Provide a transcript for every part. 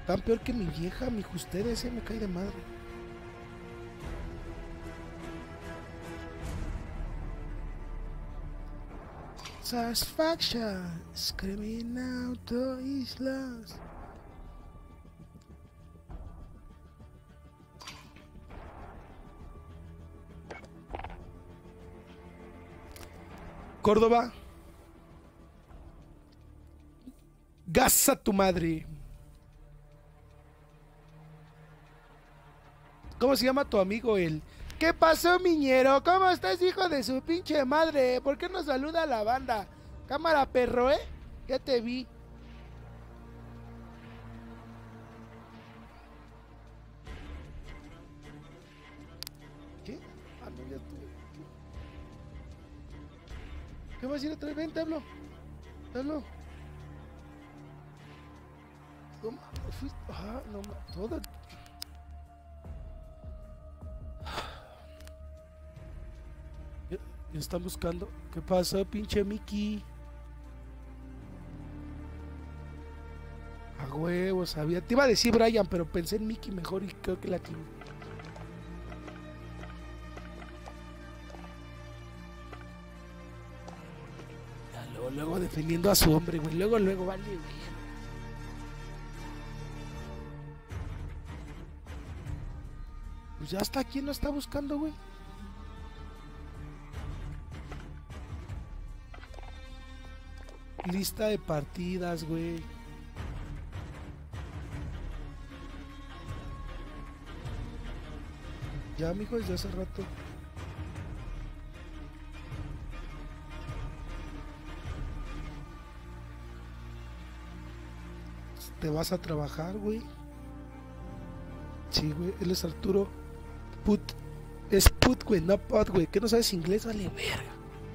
Tan peor que mi vieja, mi ustedes, me cae de madre. Satisfaction, screaming out the islas. Córdoba. Gasa tu madre. ¿Cómo se llama tu amigo el? ¿Qué pasó, miñero? ¿Cómo estás, hijo de su pinche madre? ¿Por qué no saluda a la banda? Cámara, perro, ¿eh? Ya te vi. ¿Qué? Ah, no, ya tuve. ¿Qué vas a ir a traer? Ven, te hablo. Te hablo. No mames, fuiste. Ah, no mames, todo. Ya están buscando. ¿Qué pasó, pinche Mickey? A huevo, sabía. Te iba a decir Brian, pero pensé en Mickey mejor y creo que la tiene. Luego defendiendo a su hombre, güey. Luego, vale, güey. Pues ya está. ¿Quién lo está buscando, güey? Lista de partidas, güey. Ya, mijo, desde hace rato. Te vas a trabajar, güey. Sí, güey. Él es Arturo Put. Es Put, güey, no Pot, güey. ¿Qué no sabes inglés? Vale, verga.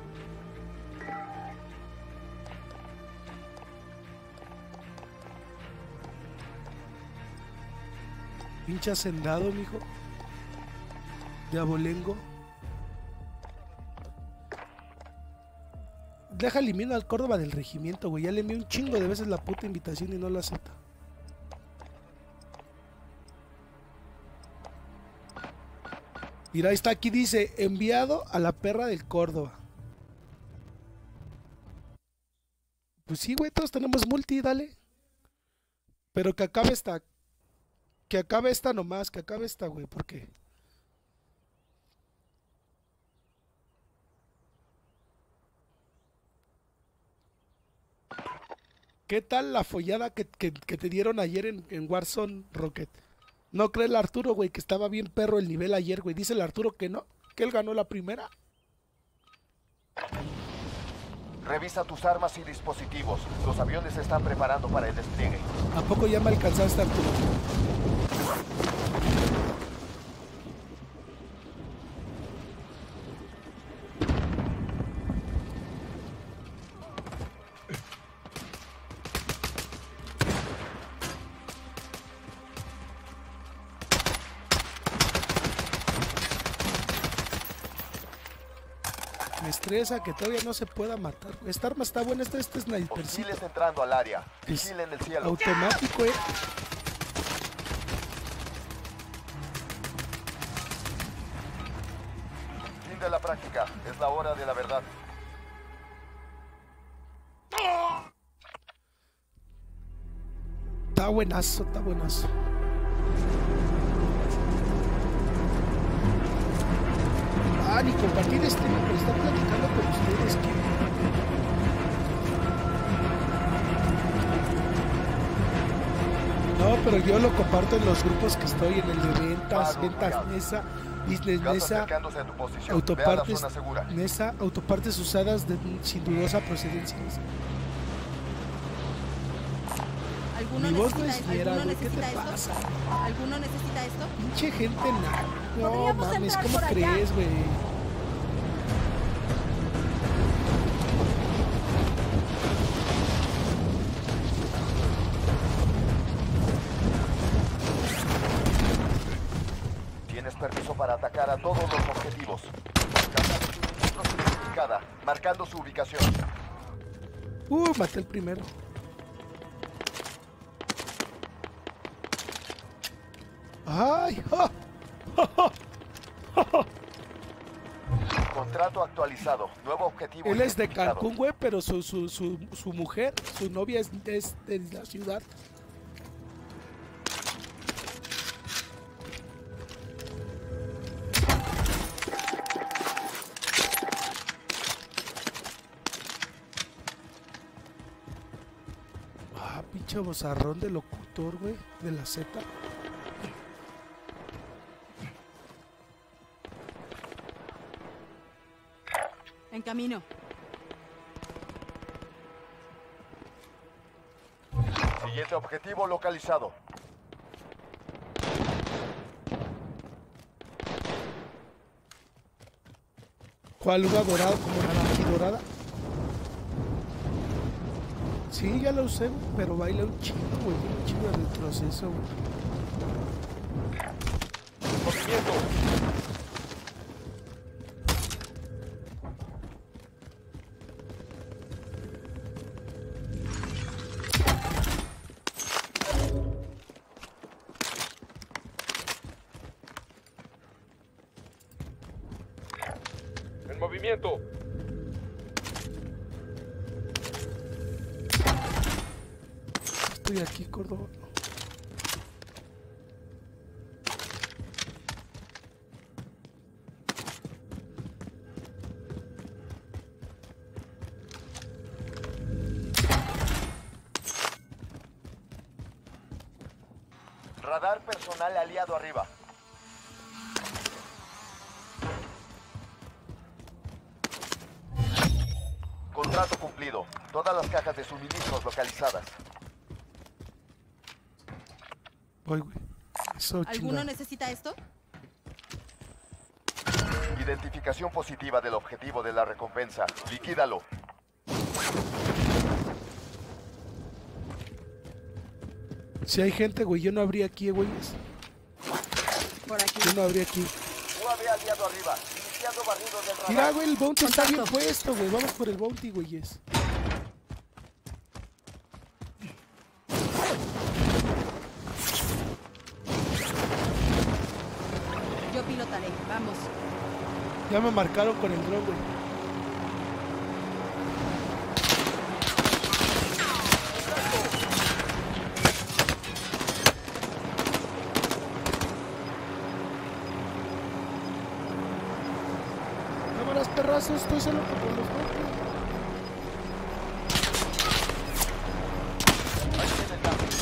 Pinche hacendado, mijo. De abolengo. Deja elimino al Córdoba del regimiento, güey. Ya le envié un chingo de veces la puta invitación y no la acepta. Mira, ahí está, aquí dice, enviado a la perra del Córdoba. Pues sí, güey, todos tenemos multi, dale. Pero que acabe esta. Que acabe esta nomás, que acabe esta, güey, porque... ¿Qué tal la follada que te dieron ayer en Warzone, Rocket? ¿No cree el Arturo, güey, que estaba bien perro el nivel ayer, güey? Dice el Arturo que no, que él ganó la primera. Revisa tus armas y dispositivos. Los aviones se están preparando para el despliegue. ¿A poco ya me alcanzaste, Arturo? Me estresa que todavía no se pueda matar. Esta arma está buena, este snipercito. Hostiles entrando al área. Vigilen el cielo. Automático, Fin de la práctica. Es la hora de la verdad. Está buenazo, está buenazo. Ni compartir pero está platicando con ustedes que... No, pero yo lo comparto en los grupos que estoy, en el de ventas mesa, business mesa, autopartes mesa, autopartes usadas de sin dudosa procedencia. Mi voz no es fiera, güey, ¿qué te pasa? ¿Alguno necesita esto? Pinche gente nada. No mames, ¿cómo crees, güey? Tienes permiso para atacar a todos los objetivos. Marcando su ubicación. Maté el primero. ¡Ay! ¡Ja! Contrato actualizado. Nuevo objetivo. Él es de identificado. Cancún, güey, pero su mujer, su novia es de la ciudad. Ah, pinche bozarrón de locutor, güey, de la Z. En camino. Siguiente objetivo localizado. ¿Cuál luna dorada? Como naranja dorada. Sí, ya la usé, güey, pero baila un chingo, güey, un chingo de retroceso, güey. Movimiento. En movimiento. Estoy aquí, Córdoba. Radar personal aliado arriba. Contrato cumplido. Todas las cajas de suministros localizadas. Voy, güey. Eso, ¿Alguno chingada. necesita esto? Identificación positiva del objetivo de la recompensa. Liquídalo. Si hay gente, güey, yo no habría aquí, güeyes. Por aquí. Yo no habría aquí. UAV aliado arriba. Iniciando barrido del radar. Mira, güey, el bounty está bien Contacto. puesto, güey. Vamos por el bounty, güeyes. Yo pilotaré. Vamos. Ya me marcaron con el dron, güey. Cámaras, perrazos, estoy solo contra los bounty. Ahí tiene el cambio.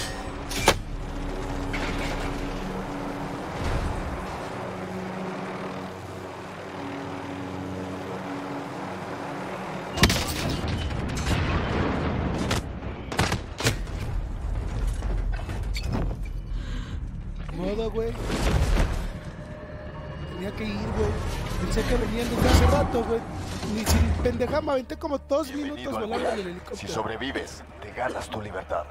Modo, güey. Tenía que ir, güey. Pensé que venían desde hace rato, güey. Ni sin pendeja, me aventé como 2 minutos Bienvenido al volando en el Gulag. helicóptero. Si sobrevives, te ganas tu libertad.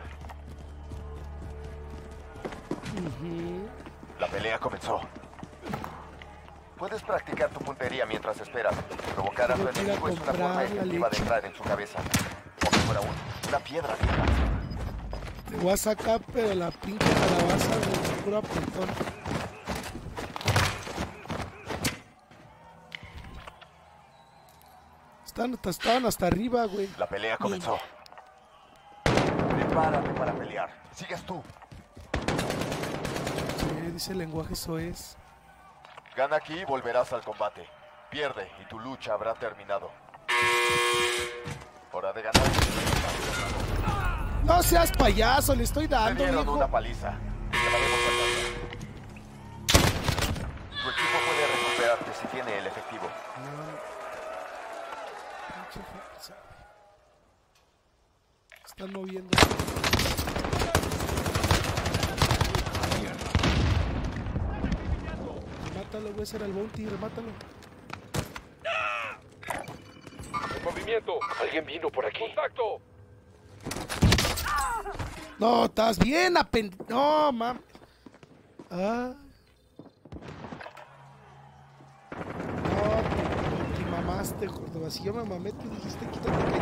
La pelea comenzó. Puedes practicar tu puntería mientras esperas. Provocar a tu Tengo que ir a enemigo es una comprar forma la efectiva de leche. entrar en su cabeza. O si fuera una piedra vieja. Te voy a sacar, pero la pinche calabaza de pura apretón. Estaban hasta arriba, güey. La pelea comenzó. Prepárate para pelear. Sigues tú. Sí, dice el lenguaje soez. Gana aquí y volverás al combate. Pierde y tu lucha habrá terminado. Hora de ganar. No seas payaso, le estoy Te dando, dieron viejo. una paliza. Te llevaremos a casa. Tu equipo puede recuperarte si tiene el efectivo. Pinche fuerza. Están moviendo. Remátalo, güey, ese era el bounty, remátalo. En movimiento. Alguien vino por aquí. ¡Contacto! No, estás bien, no, mam. Ah. No, te mamaste, Córdoba. Si yo me mamé, tú dijiste quítate que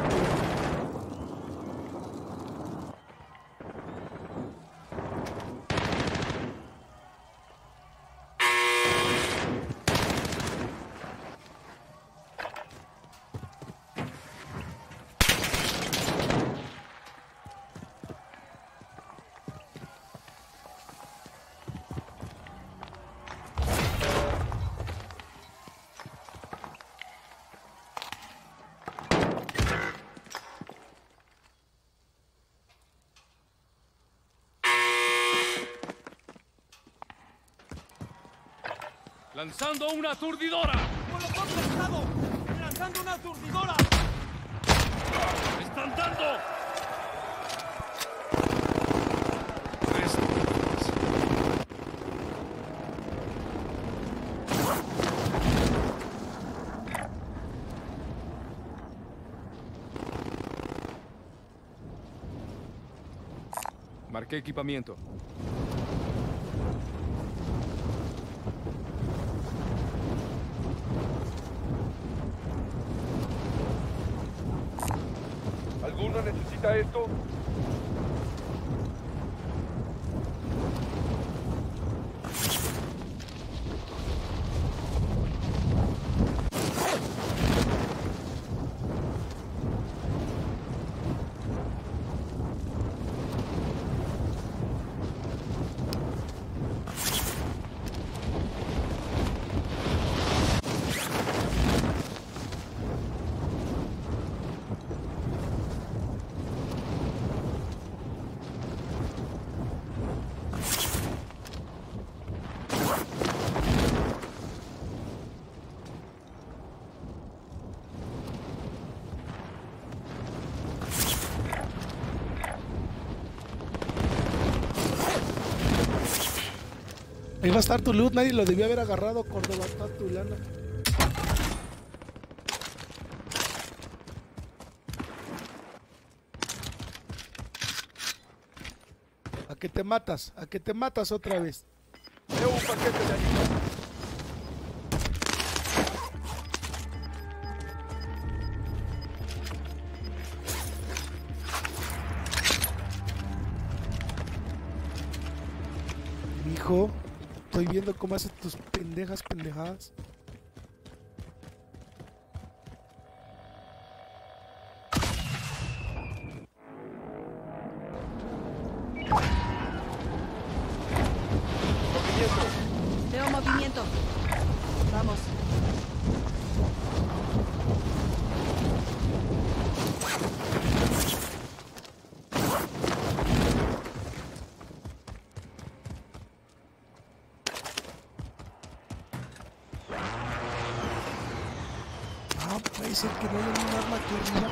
¡Lanzando una aturdidora! ¡Molotov lanzado! ¡Lanzando una aturdidora! ¡Están dando! Marqué equipamiento. ¿Alguno necesita esto? Ahí va a estar tu loot, nadie lo debió haber agarrado, Córdoba, está tu lana. ¿A qué te matas? ¿A qué te matas otra vez? Veo un paquete de ayuda. Mijo, estoy viendo cómo haces tus pendejadas. Veo movimiento. Vamos. Ah, puede ser que no haya un arma aquí arriba.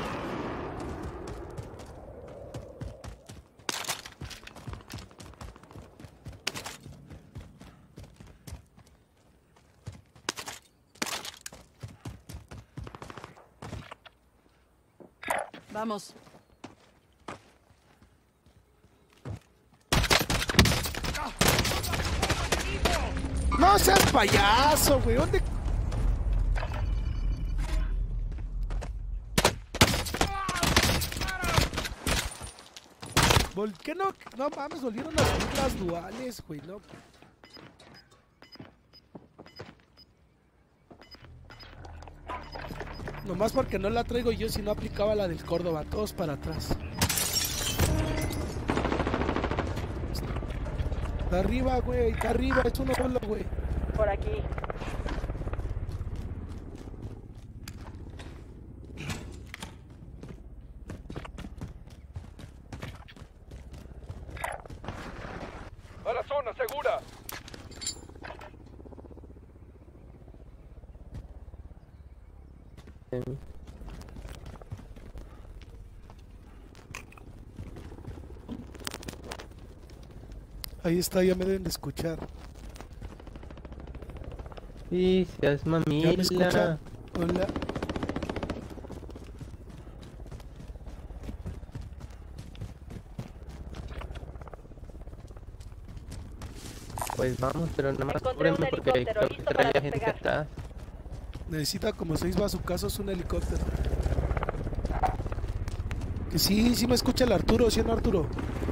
Vamos. No seas payaso, güey. ¿Dónde? ¿Qué no? No mames, volvieron a subir las duales, güey, no. Nomás porque no la traigo yo, si no aplicaba la del Córdoba, todos para atrás. Está arriba, güey, está arriba, es uno solo, güey. Por aquí. ¡A la zona segura! Ahí está, ya me deben de escuchar. Sí, seas ¿Ya me mamila. escuchan? Hola. Pues vamos, pero nada más Encontré un cúbreme porque creo helicóptero, que listo traía para gente despegar. atrás. Necesita como 6 bazucazos un helicóptero. Que sí me escucha el Arturo, ¿sí o no, Arturo?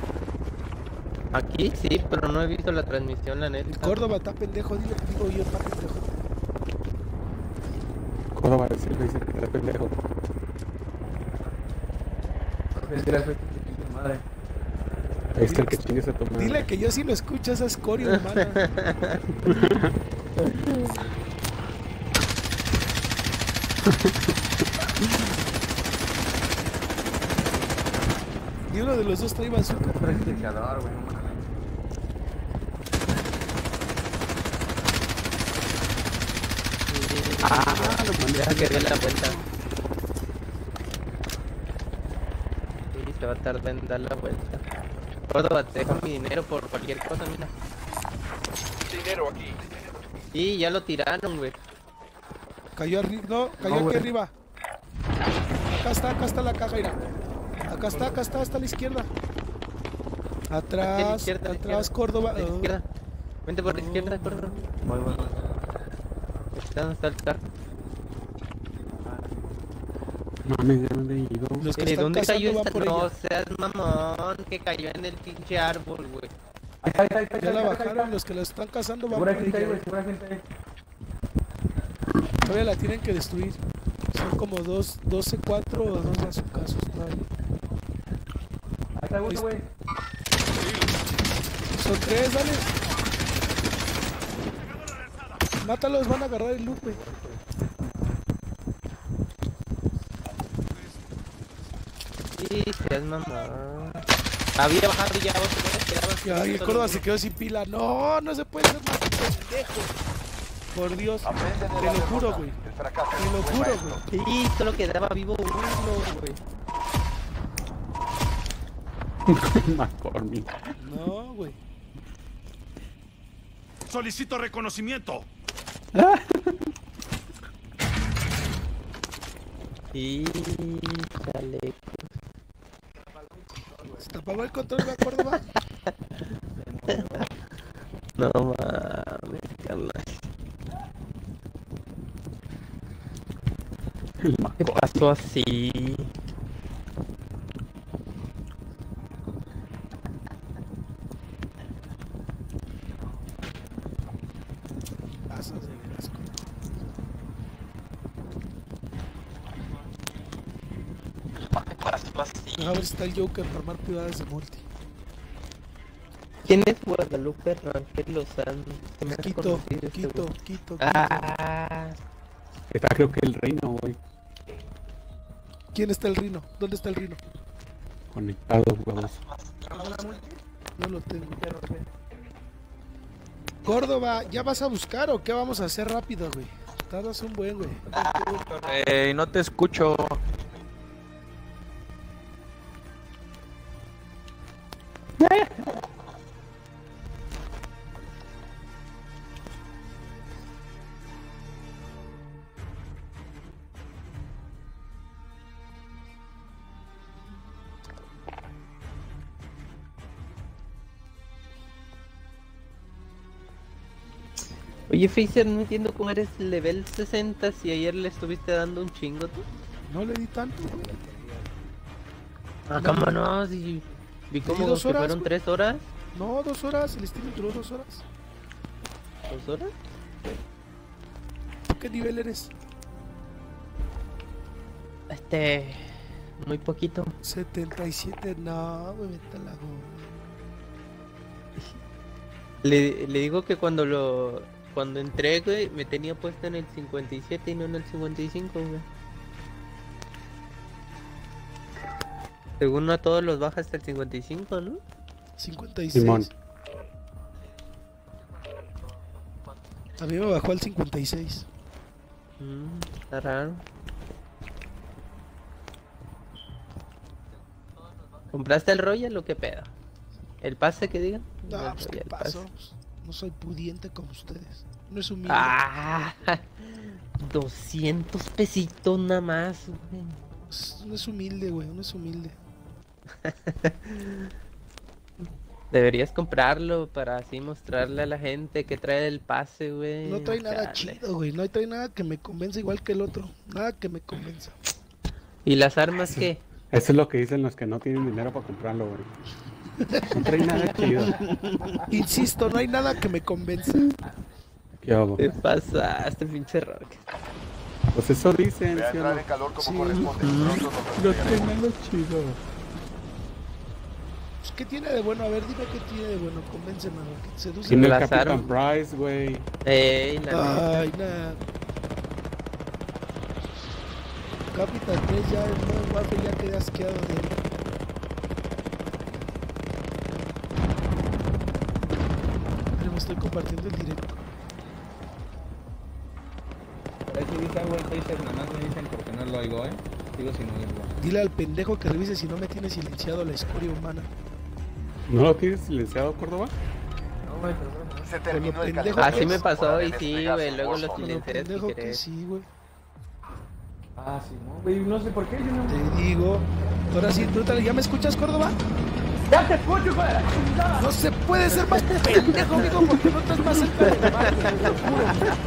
Aquí sí, pero no he visto la transmisión, la neta. El Córdoba está pendejo, digo yo, está pendejo. Córdoba decirle, dice que está pendejo. Ahí está el que chingue a tu madre. Dile que yo sí lo escucho, esa escoria humana. Ni uno de los dos trae bazooka. Practicador, güey, no mames. Deja que dé la vuelta. Sí, se va a tardar en dar la vuelta. Córdoba, te dejo mi dinero por cualquier cosa, mira. Dinero aquí. Sí, ya lo tiraron, güey. Cayó arriba, no, cayó aquí arriba. Acá está la caja, mira. Acá está a la izquierda. Atrás, atrás, Córdoba. A la izquierda. Vente por la izquierda, Córdoba. Voy. ¿Dónde está el carro? Mames, ya me he ido. Los que están ¿Dónde cayó cazando van esta? por No ella. seas mamón, que cayó en el pinche árbol, güey. Ya la bajaron, los que la están cazando van por ella. Todavía la tienen que destruir. Son como 12, 4 o 2 bazucazos todavía. Son 3, dale. Mátalos, van a agarrar el loot, güey. Sí, seas mamón. Había bajado ya, vos te quedabas. Ya, y el Córdoba se quedó sin pila. No, no se puede ser más pendejo. Por Dios, Aprenden de te la lo juro, derrota. güey. El fracaso Te lo fue juro, maestro. güey. Sí, solo quedaba vivo uno, güey. McCormick. No, güey. Solicito reconocimiento. Sí, chale. Se te apagó el control, ¿me Córdoba? No mames, carnal. El ¿Qué McCormick. pasó así? Pasas de veras, Córdoba. ¿Qué pasó así? A ver si está el Joker para armar privadas de multi. ¿Quién es Guadalupe Rangel Lozano? Se me hace Quito, conocido este Quito, güey. Quito. Ah, Está creo que el reino, güey. ¿Quién está el Rino? ¿Dónde está el Rino? Conectado, huevos. No lo tengo. Córdoba, ¿ya vas a buscar o qué vamos a hacer rápido, güey? Tardas un buen, güey. No te escucho. oye, Phaser, no entiendo cómo eres level 60 si ayer le estuviste dando un chingo tú. No le di tanto, güey. Ah, cómo no, si vi como dos que horas, fueron güey. 3 horas. No, 2 horas. El stream duró 2 horas. 2 horas. ¿Tú qué nivel eres? Muy poquito. 77. No, güey, vete a la gorra. Le digo que cuando entré, güey, me tenía puesto en el 57 y no en el 55, güey. Según a todos los baja hasta el 55, ¿no? 56. Simón. A mí me bajó al 56. Está raro. ¿Compraste el Royal o qué pedo? ¿El pase que digan? No, El pues qué Royal pasó. Pass. Pues, no soy pudiente como ustedes. No es humilde. Ah, 200 pesitos nada más, güey. No es humilde, güey. No es humilde. Deberías comprarlo para así mostrarle a la gente que trae el pase, güey. No trae nada Chale. chido, güey. No trae nada que me convenza igual que el otro. Nada que me convenza. ¿Y las armas qué? Eso es lo que dicen los que no tienen dinero para comprarlo, güey. No trae nada chido. Insisto, no hay nada que me convenza. ¿Qué hago? ¿Qué pasaste, pinche rock? Pues eso dicen, Ve a ¿sí o entrar no? en calor como Sí. corresponde. Pronto nos No recuperaremos. trae nada chido. Pues, ¿qué tiene de bueno? A ver, dime qué tiene de bueno. Convénceme, güey. Que seduce. Tiene el Las Capitán armas. Price, güey. La neta. Ay, nada. Capital 3 ya, el modo Warfare ya quedé asqueado de él. Pero me estoy compartiendo el directo. Por ahí si dice algo el Taser, nada más me dicen porque no lo oigo, Sigo sin oírlo. Dile al pendejo que revise si no me tiene silenciado la escoria humana. ¿No lo tienes silenciado, Córdoba? No, güey, pero bueno. Se terminó el pendejo calentamiento. Así me pasó y Hora de sí, despegar güey, su luego lo Warzone. silencié sin Pendejo que querer. sí, güey. Ah, sí, no, güey, no sé por qué, yo no... Te digo. Ahora sí, tú ¿ya me escuchas, Córdoba? ¡Ya te escucho, hijo de la chingada! No se puede ser más pendejo, amigo, porque no estás más cerca del mar, güey, te lo juro.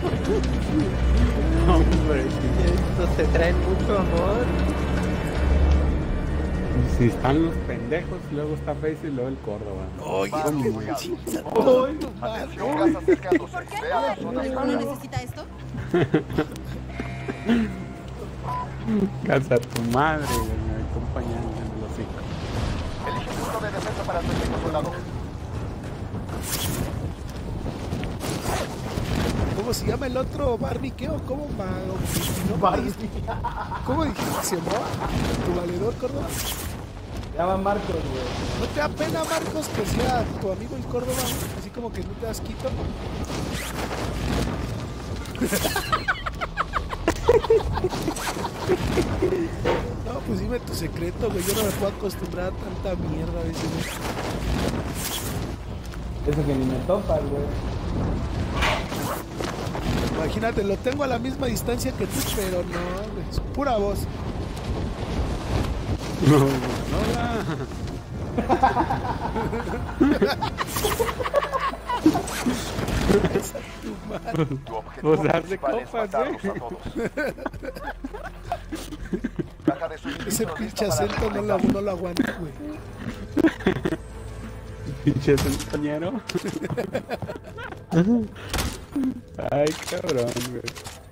Hombre, Esto se trae mucho amor. si están los pendejos, luego está Face y luego el Córdoba. Oye, Vamos, qué cuidado. chingada. Atención, gas acercándose. Vea la zona ¿Uno segura. necesita esto? Casa tu madre, güey, me acompañan en el hocico. Elige un punto de defensa para tu equipo, soldado. ¿Cómo se llama el otro? ¿Barney qué o cómo? No, Barney. ¿Cómo dijiste que se llamaba? ¿Tu valedor, Córdoba? Se llama Marcos, güey. ¿No te da pena, Marcos, que sea tu amigo el Córdoba? Así como que no te das quito. No, pues dime tu secreto, güey. Yo no me puedo acostumbrar a tanta mierda a veces, güey. Eso que ni me topas, güey. Imagínate, lo tengo a la misma distancia que tú, pero no, güey. Es pura voz. No, Esa tu madre. Tu objetivo Pues haz de principal es copas, matarlos a güey. todos. Caja de Ese suministro pinche lista para acento no lo aguanto, güey. pinche compañero. Ay, cabrón, güey.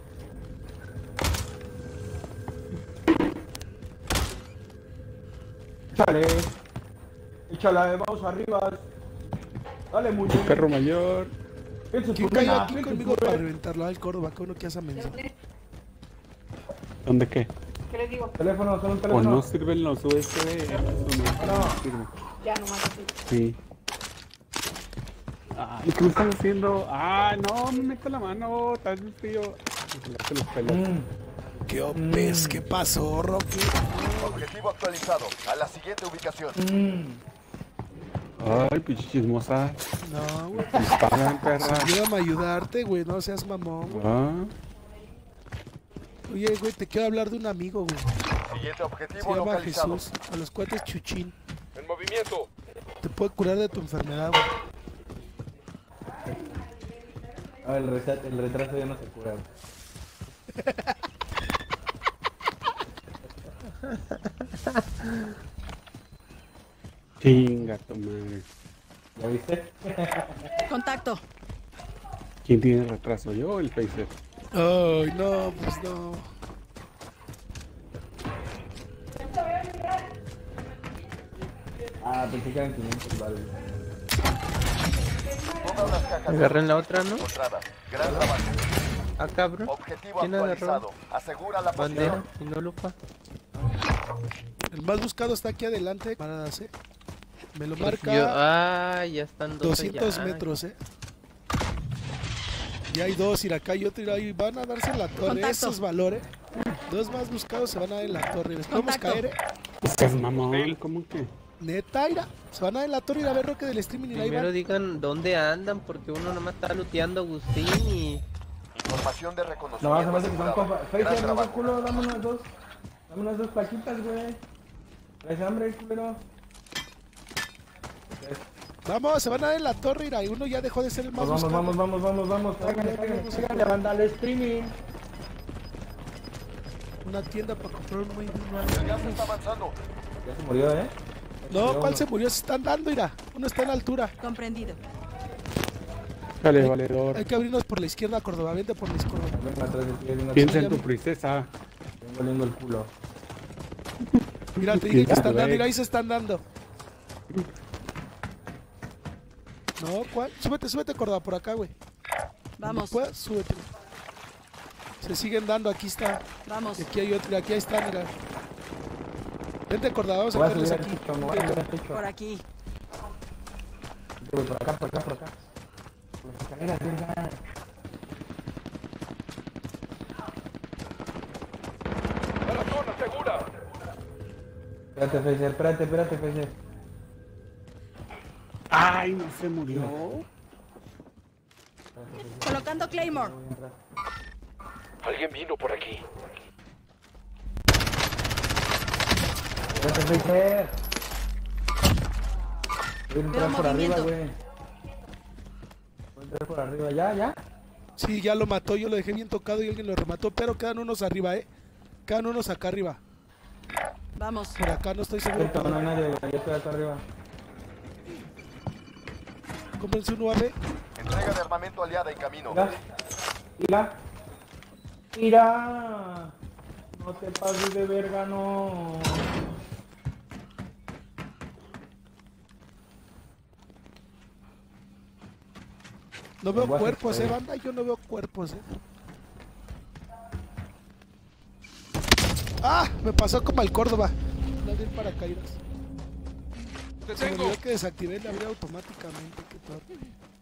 Échale. Échale, vamos arriba. Dale, muñeco. Perro mayor. ¿Quién cayó aquí conmigo para reventarlo? Al Córdoba, que uno que hace menso. ¿Dónde qué? Teléfono, solo un ¿O teléfono. no sirven los USB? Eso no sirve. Ya nomás así. Sí. Ay, ¿qué me están haciendo? Ah, no, me meto la mano, estás bien frío. Se los pelos. ¿Qué opes? ¿Qué pasó, Rocky? Objetivo actualizado. A la siguiente ubicación. Ay, pinche chismosa. No, güey. Disparan, perra. Ayúdame a ayudarte, güey. No seas mamón, güey. Ah, Oye, güey, te quiero hablar de un amigo, güey. Siguiente Se objetivo llama localizado. Jesús. A los cuates Chuchín. En movimiento. Te puede curar de tu enfermedad, güey. Ah, el retraso ya no se cura, güey. chinga tu madre. ¿Ya viste? Contacto. ¿Quién tiene retraso? ¿Yo o el Phaser? Ay, no, pues no. Ah, pensé que eran 500 bares. Todas las cajas Agarren la otra, ¿no? encontradas. Gran trabajo. Ah, cabrón. Objetivo ¿Quién agarró? actualizado. Asegura la Bandera posición. y no lupa. El más buscado está aquí adelante. Paradas, Me lo Yo, marca ya están dos 200 allá. metros, Y hay dos, ir acá y otro, ir ahí. Van a darse en la torre. Contacto. Esos valores. Dos más buscados se van a dar en la torre. Les podemos Contacto. caer, Estás mamón, ¿cómo que? Neta, ira. Se van a dar en la torre y ir a ver Roque del streaming y ahí Primero van. digan dónde andan, porque uno nomás está looteando a Agustín y... Información de No, se reconocimiento me hace que son asegurada. compas. Face, Gran no trabajo. culo, dame unas dos. Dame unas dos plaquitas, güey. ¿Traes hambre, culero? Vamos, se van a dar en la torre, ira. Y uno ya dejó de ser el más Vamos, buscado. vamos. Tráiganle, banda al streaming. Una tienda para comprar un muy El gas está avanzando. Ya se murió, ¿eh? No, ¿cuál se murió? Se están dando, ira. Uno está en la altura. Comprendido. Dale, valedor. Hay que abrirnos por la izquierda, Córdoba. Vente por la izquierda. Venga atrás de ti, venga atrás. Piensa en tu princesa. Tengo oliendo el culo. Mira, te dije que están dando, mira, ahí se están dando. No, ¿cuál? Súbete, Córdoba, por acá, güey. Vamos. Pues, súbete. Se siguen dando, aquí está. Vamos. Y aquí hay otro, aquí está, mira. Vente, Córdoba, vamos a Voy a sacarlos subir al aquí. techo, me voy a subir al techo. Por aquí. Voy por acá. Por las escaleras, verga. Espérate, Phaser, espérate, Phaser. Ay, no se murió. Colocando Claymore. Alguien vino por aquí. Espérate, Phaser. Voy a entrar Veo por arriba, movimiento. güey. Voy a entrar por arriba, ya. Sí, ya lo mató, yo lo dejé bien tocado y alguien lo remató, pero quedan unos arriba, quedan unos acá arriba. Vamos. Por acá no estoy seguro. Ahorita no hay nadie, güey. Yo estoy acá arriba. Cómprense un UAV. Entrega de armamento aliada en camino. Mira. No te pases de verga, no. No veo Lenguaje cuerpos, feo. banda, yo no veo cuerpos, ¡Ah! Me pasó como al Córdoba. No de paracaídas. Se me olvidó que desactivé el abre automáticamente. Qué torpe.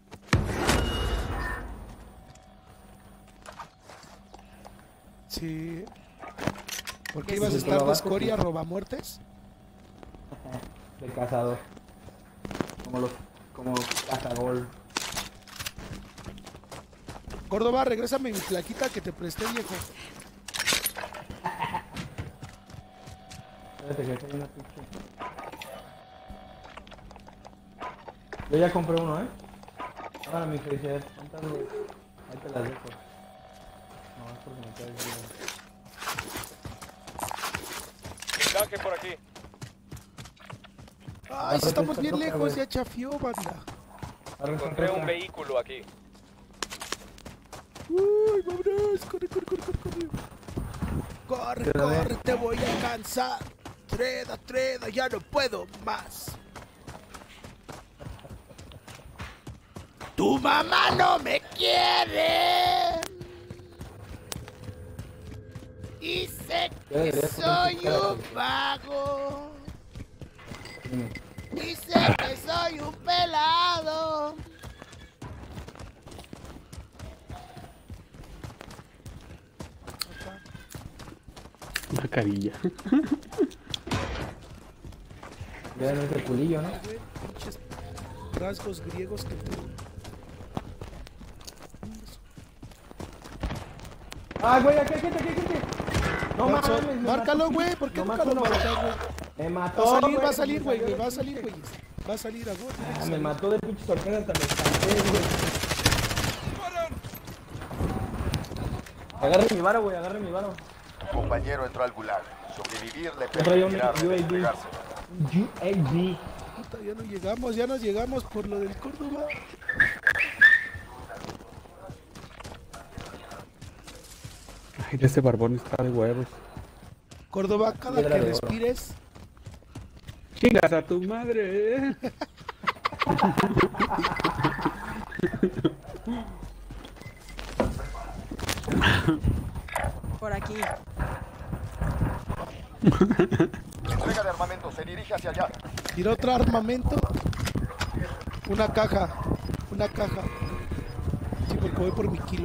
Sí. ¿Por qué ibas a estar de escoria robamuertes? De cazador. Como cazagol. Córdoba, regrésame mi plaquita que te presté, viejo. Espérate que hay una pinche. Yo ya compré uno, Ahora mi Phaser. ¿Cuántas, güey? Ahí te las dejo. No, es porque me caes bien. Blindaje por aquí. Ay, si estamos bien lejos, ya chafió, banda. Encontré un vehículo aquí. Uy, vámonos, corre. Corre, te voy a alcanzar. Treda, ya no puedo más. Tu mamá no me quiere. Y sé que soy un vago. Y sé que soy un pelado. Una carilla. Ya no es el culillo, ¿no? Pinches rasgos griegos que tengo. ¡Ah, güey! ¡Aquí hay gente! No mames, me Márcalo, mató. güey, ¿por qué No nunca mató, lo no. marcas, güey? Me mató, Va a salir, güey, me va a salió salir, de güey. Va a salir a vos. Ah, me mató de pinche sorpresa, hasta me espanté, güey. Agarre mi varo, güey, agarre mi varo. Compañero entró al gulag. Sobrevivir le Me traía un permitirá UAV. desplegarse. UAV. Puta, ya nos llegamos por lo del Córdoba. Ay, ese barbón está de huevos. Córdoba, cada Piedra que de oro. respires, Chingas a tu madre. Por aquí. Entrega de armamento. Se dirige hacia allá. tira otro armamento. Una caja. Sí, porque voy por mi kilo.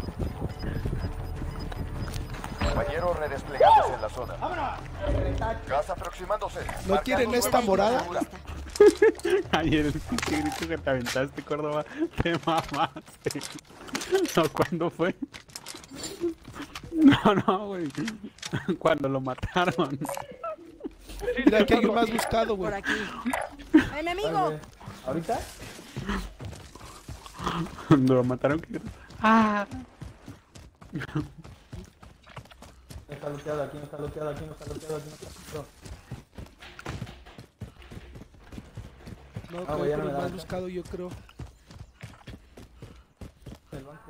Compañero redesplegándose en la zona. Gas aproximándose. ¿No quieren esta morada? Ayer el pinche grito que te aventaste, Córdoba, te mamaste. No, ¿cuándo fue? No, güey. Cuando lo mataron. Mira que hay un más buscado, Por güey. aquí. Ay, ¡Enemigo! güey. ¿Ahorita? Cuando lo mataron, ¿qué? ¡Ah! No está looteado aquí. No, Ah, que güey, ya hay no me por el da más acá. buscado, yo creo. El banco.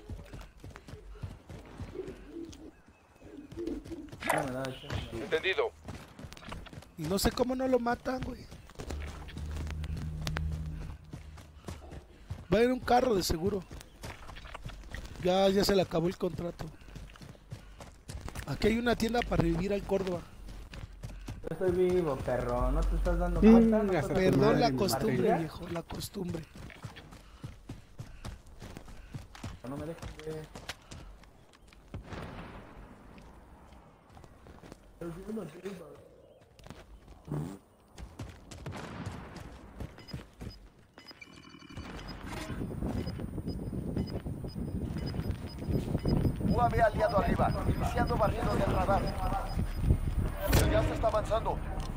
No me da, Entendido. Y no sé cómo no lo matan, güey. Va a ir un carro de seguro. Ya se le acabó el contrato. Aquí hay una tienda para revivir al Córdoba. Yo estoy vivo, perro. No te estás dando cuenta. No hasta te- tu Perdón la madre, costumbre, ¿Partida? viejo, la costumbre. No me dejes, güey. UAV aliado arriba, iniciando barrido del radar. El gas está avanzando.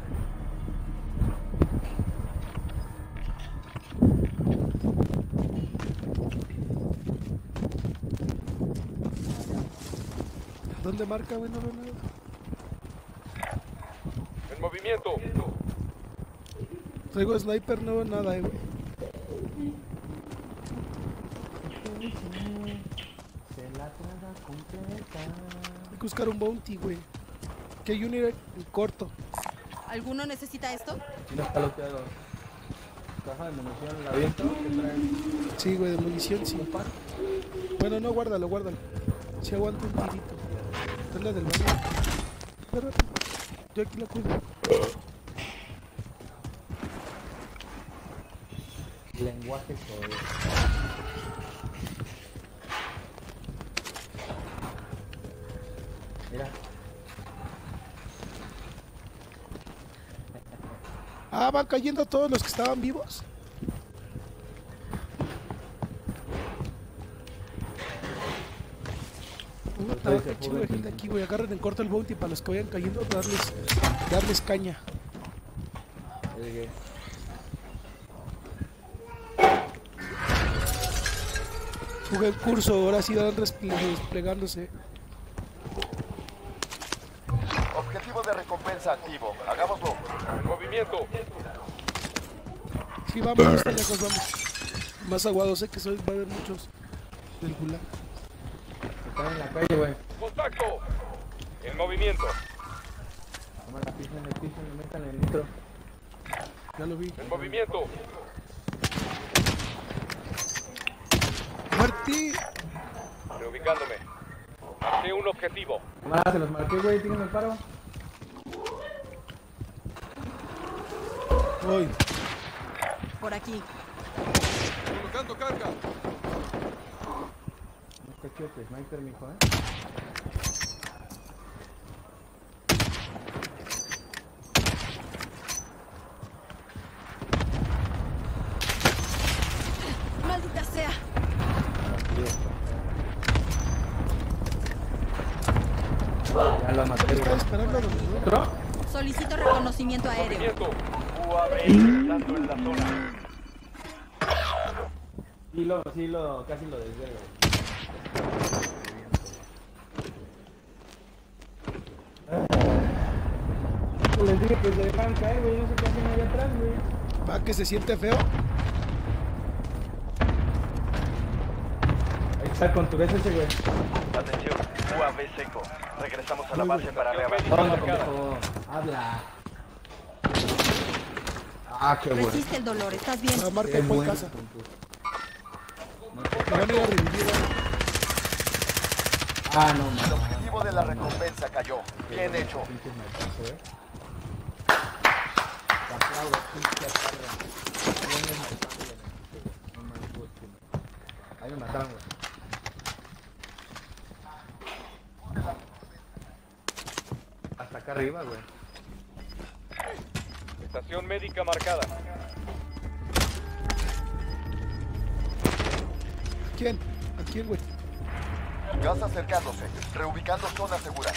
¿Dónde marca, güey? No veo nada. En movimiento. Traigo sniper, no veo nada, güey. Hay que buscar un bounty, güey. Que hay un corto. ¿Alguno necesita esto? No está bloqueado. Caja de munición, la viento. Sí, güey, de munición, sí. Bueno, no, guárdalo, guárdalo. Si aguanta un tirito. Es la del baño. Pero yo aquí la cuido. Lenguaje código. Mira. Ah, van cayendo todos los que estaban vivos. Qué chingo de gente aquí, güey. Agarren en corto el bounty para los que vayan cayendo, darles caña. Jugué el curso, ahora sí van desplegándose. Objetivo de recompensa activo. Hagámoslo. En movimiento. Sí, vamos, hasta lejos, vamos. Más aguado, sé que va a haber muchos del gulag. Están en la calle, güey. Contacto. En movimiento. Toma la pisa en el piso y metan el nitro. Ya lo vi. En movimiento. ¡Martí! Reubicándome. Marqué un objetivo. Cámara, se los marqué, güey. Tienen el paro. Voy. Por aquí. Colocando carga. No está chido que sniper, mijo, ¡Maldita sea! Ya lo maté, Estaba güey. esperando a donde no. ¿Otro? Solicito reconocimiento aéreo. Movimiento. UAV ingresando en la zona. Casi lo desvelo. Les dije que se dejaran caer, güey. No sé qué hacen allá atrás, güey. Va, que se siente feo. Ahí está con tu ese, güey. Atención, UAV seco. Regresamos a la Muy base bien. para reavanzar. ¿Dónde, pendejo? Habla. Ah, qué bueno. Resiste el dolor, ¿estás bien? La marca Qué en bueno. casa. Me van a ir a revivir. Ah, no, El mames. objetivo de la recompensa cayó. Bien hecho. Pinches marcos, ¿eh? Te aplaudo, pinche perra. Buenos marcos, no mames, güey. Ahí me mataron, güey. Hasta acá arriba, güey. Estación médica marcada. ¿Quién? ¿A quién, güey? Gas acercándose. Reubicando zona segura.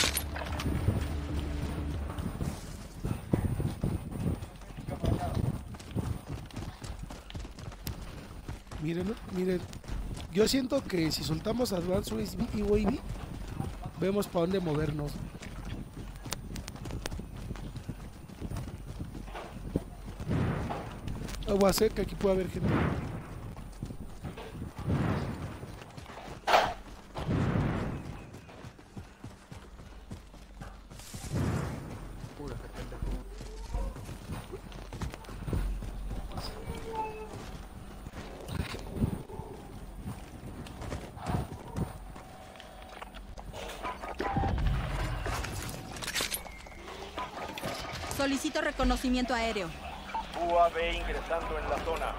Miren, miren. Yo siento que si soltamos Advance y Wavy, vemos para dónde movernos. Agua seca, aquí puede haber gente. Solicito reconocimiento aéreo. UAV ingresando en la zona.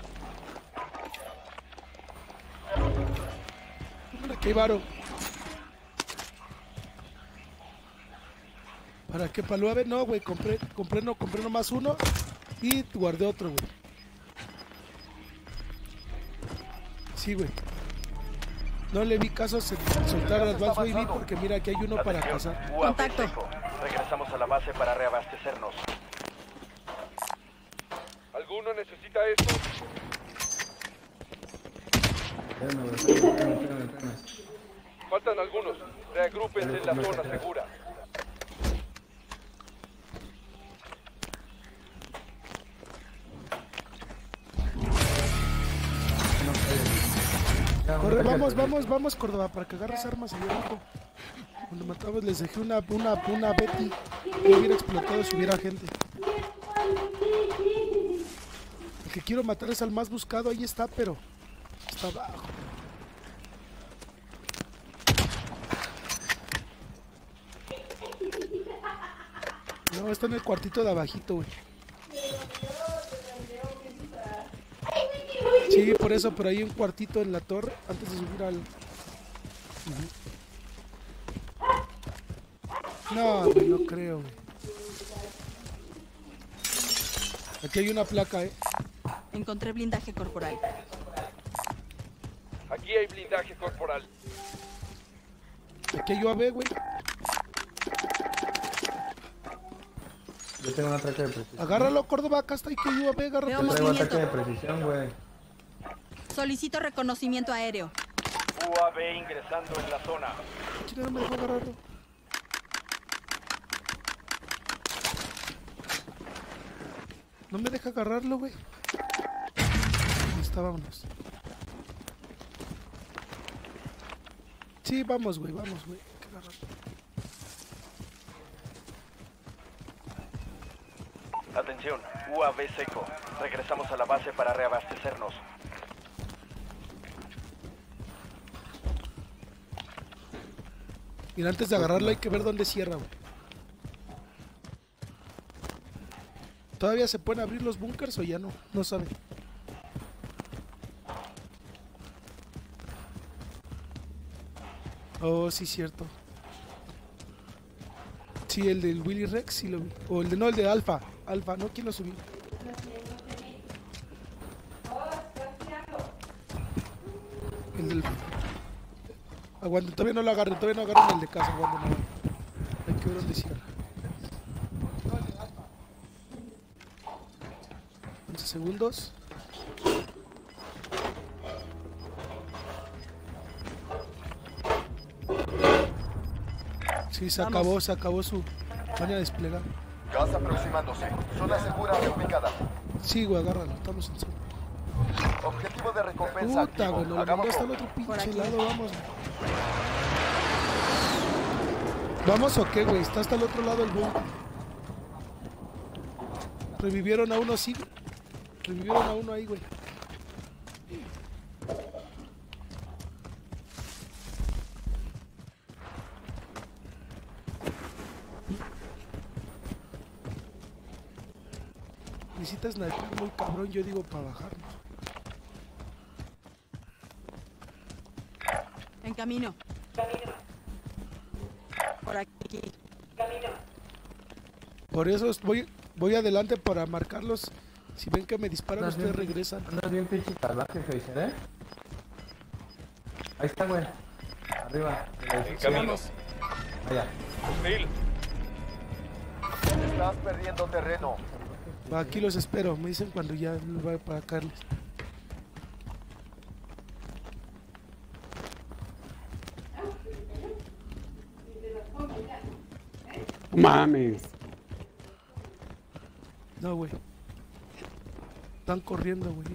Aquí hay varo. ¿Para qué? ¿Para el UAV? No, güey, compré nomás uno y guardé otro, güey. Sí, güey. No le vi caso a soltar a Advance Baby porque mira que hay uno para cazar. Contacto. Regresamos a la base para reabastecernos. ¿Alguno necesita esto? Espérame. Faltan algunos. Reagrúpense en la zona segura. Corre, vamos, Córdoba, para que agarres armas allá abajo. Cuando matamos les dejé una Betty. Que hubiera explotado si hubiera gente. El que quiero matar es al más buscado, ahí está, pero está abajo. No, está en el cuartito de abajito, güey. Sí, por eso, pero hay un cuartito en la torre antes de subir al... No, güey, no creo, güey. Aquí hay una placa, Encontré blindaje corporal. Aquí hay blindaje corporal. Aquí hay UAV, güey. Yo tengo un ataque de precisión. Agárralo, Córdoba, acá está, hay que UAV, Veo agárralo. Yo traigo ataque de movimiento. precisión, güey. Solicito reconocimiento aéreo. UAV ingresando en la zona. Chile, no me dejó agarrarlo. No me deja agarrarlo, güey. Ahí está, vámonos. Sí, vamos, güey, hay que agarrarlo. Atención, UAV seco. Regresamos a la base para reabastecernos. Mira, antes de agarrarlo hay que ver dónde cierra, güey. ¿Todavía se pueden abrir los búnkers o ya no? No saben. Oh, sí, cierto. Sí, el del Willy Rex sí lo vi. O el de, no, el de Alpha. Alpha, ¿no? ¿Quién lo subió? El del... Aguante, todavía no lo agarren el de casa, aguante, no. Hay que ver dónde cierra. 11 segundos. Sí, se acabó su... Van a desplegar. Gas aproximándose. Zona segura reubicada. Sí, güey, agárralo, estamos en zona. Objetivo de recompensa Puta, güey, lo mandó hasta el otro pinche lado, vamos. ¿Vamos o qué, güey? Está hasta el otro lado el búnker. Revivieron a uno, sí. Revivieron a uno ahí, güey. Necesitas sniper muy cabrón, yo digo, para bajarnos. En camino. Por aquí. Por eso voy adelante para marcarlos. Si ven que me disparan, Andas ustedes bien, regresan. Andas bien pinche salvaje, Fraser, ¿eh? Ahí está, güey. Arriba. En camino. Allá. Hostil. Estás perdiendo terreno. Aquí los espero, me dicen cuando ya va para Carles. Mames. No, güey. Están corriendo, güey.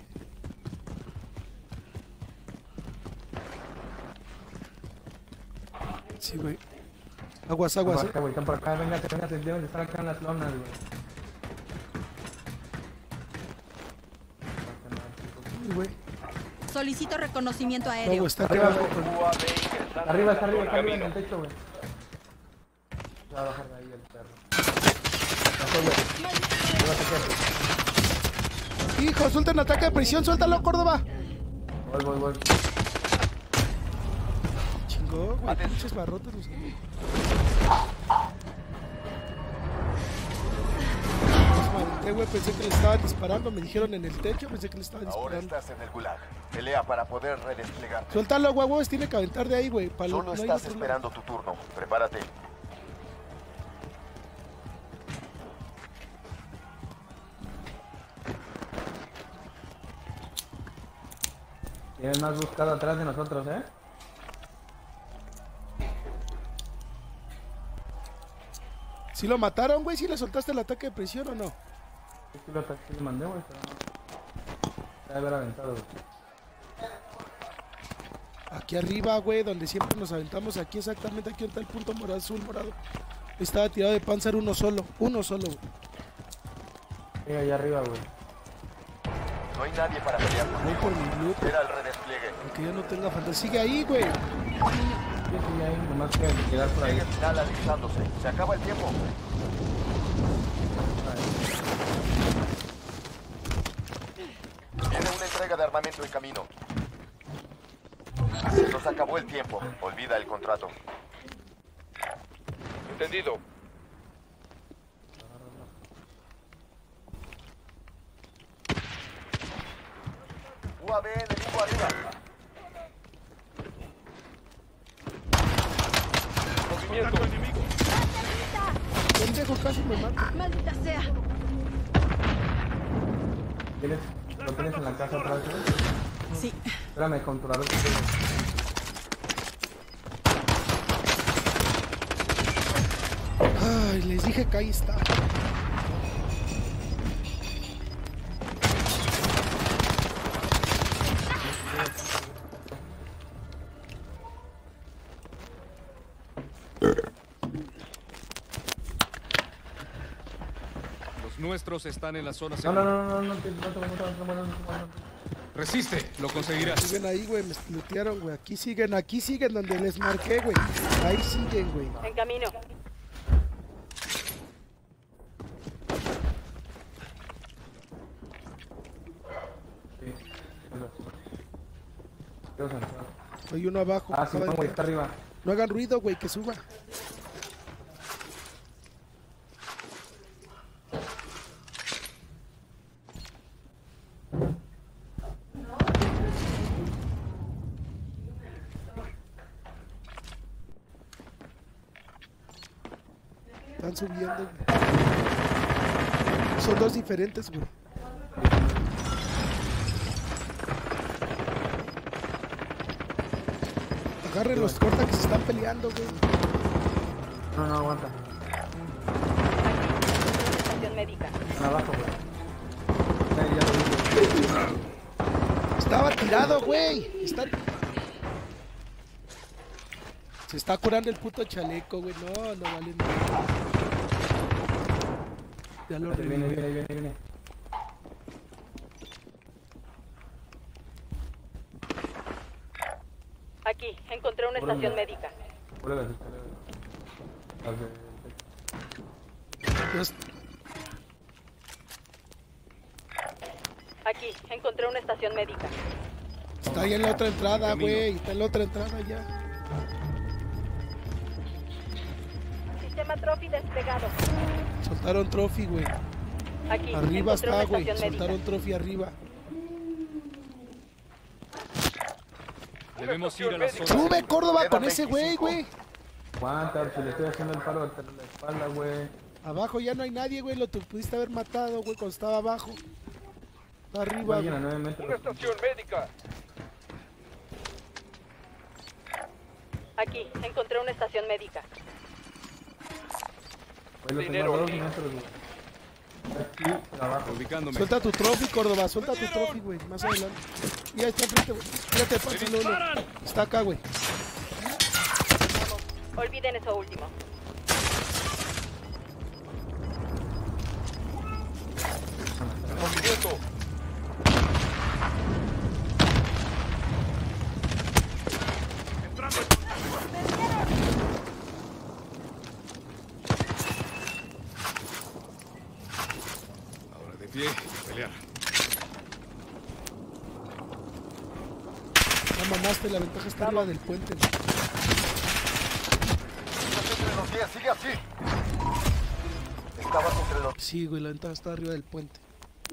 Sí, güey. Aguas, aguas, Acá, güey, están por acá, véngate, deben de estar acá en las lonas, güey. Sí, güey. Solicito reconocimiento No, aéreo. güey, está Arriba, acá. UAV ingresando. Arriba, está arriba en Camino. el techo, güey. Va a bajar de ahí el perro. Hijo, suelta un ataque de prisión, suéltalo, Córdoba. Voy. Chingó, güey, pinches barrotes los amigos. asusté, güey. Pensé que le estaban disparando. Me dijeron en el techo. Pensé que le estaban Ahora disparando. estás en el gulag. Pelea para poder redesplegarte. Suéltalo, huevos. Tiene que aventar de ahí, güey. Solo No hay estás otro esperando tu turno. Prepárate. Tienen más buscado atrás de nosotros, ¿eh? ¿Sí lo mataron, güey? ¿Sí le soltaste el ataque de presión o no? Sí lo mandé, güey, pero no. Debe haber aventado, güey. Aquí arriba, güey, donde siempre nos aventamos. Aquí exactamente, aquí donde está el punto morado, azul, morado. Estaba tirado de Panzer uno solo, güey. Sí, allá arriba, güey. No hay nadie para pelear Voy contigo. por mi loot, Espera el redespliegue. aunque yo no tenga fantasía. Sigue ahí, güey. Sí, ahí, nomás que llegar por ahí. Sigue final alistándose. Se acaba el tiempo. Tiene una entrega de armamento en camino. Nos acabó el tiempo. Olvida el contrato. Entendido. UAV enemigo arriba. Movimiento enemigo. Pendejo, casi me mata. ¡Maldita sea! ¿Lo tienes en la casa atrás, güey? Sí. Espérame, controlador. Ay, les dije que ahí está. Los nuestros están en la zona No, segura. no. Resiste, lo conseguirás. Siguen ahí, güey, me lootearon, güey. Aquí siguen donde les marqué, güey. Ahí siguen, güey. En camino. Hay uno abajo. Ah, sí, acaba de güey, entrar. está arriba. No hagan ruido, güey, que suba. Están subiendo, güey. Son dos diferentes, güey. Agárrenlos, corta que se están peleando, güey. No, aguanta. Estación médica. Están abajo, güey. Ya lo vi, güey. Estaba tirado, güey. Se está curando el puto chaleco, güey. No vale nada. Ya lo reviví. Viene. Aquí, encontré una estación médica. Por las escaleras. Pues, Aquí, encontré una estación médica. está ahí en la otra entrada, güey. Está en la otra entrada ya. Sistema Trophy desplegado. Soltaron trophy, güey. Aquí, Arriba encontré está, una güey. estación médica. Soltaron trophy arriba. Debemos ir a la zona Sube, segura. Córdoba, Quedan con ese güey, 25. güey. Aguanta, si le estoy haciendo el paro de la espalda, güey. Abajo ya no hay nadie, güey. Lo pudiste haber matado, güey, cuando estaba abajo. Está arriba, Alguien a güey. 9 metros. Una estación médica. Aquí, encontré una estación médica. Güey, lo Dinero tengo a 2 aquí. metros, güey. Aquí, abajo. Ubicándome. Suelta tu trophy, Córdoba. Suelta tu trophy, güey. Más adelante. Y ahí está enfrente, güey. Fíjate, pasa, Lolo. Está acá, güey. Olviden eso último. Movimiento. Ahora de pie, pelear. Ya mamaste, la ventaja está arriba del puente, güey. Estás entre los 10. Sigue así. Estabas entre los... Sí, güey, la ventana está arriba del puente.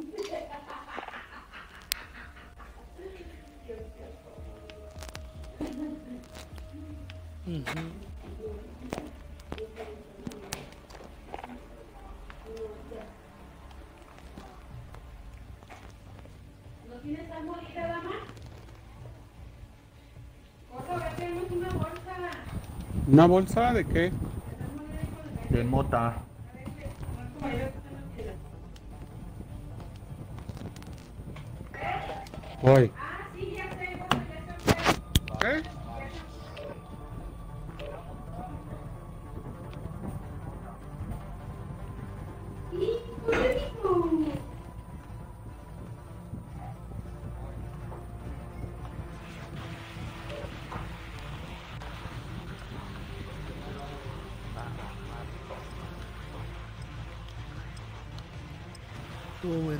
¿No tienes almohadita, dama? Ojo, que tenemos una bolsa. ¿Una bolsa de qué? De mota. Voy. Ah, sí, ya sé, bueno, ya sé. ¿Qué? Estuvo bueno.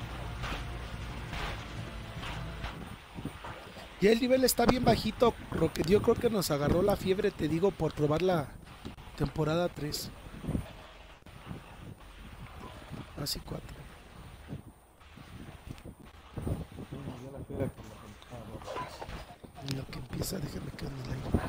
Ya el nivel está bien bajito, Rocket. Yo creo que nos agarró la fiebre, te digo, por probar la temporada 3. Así 4. En lo que empieza, déjame quedar en el aire.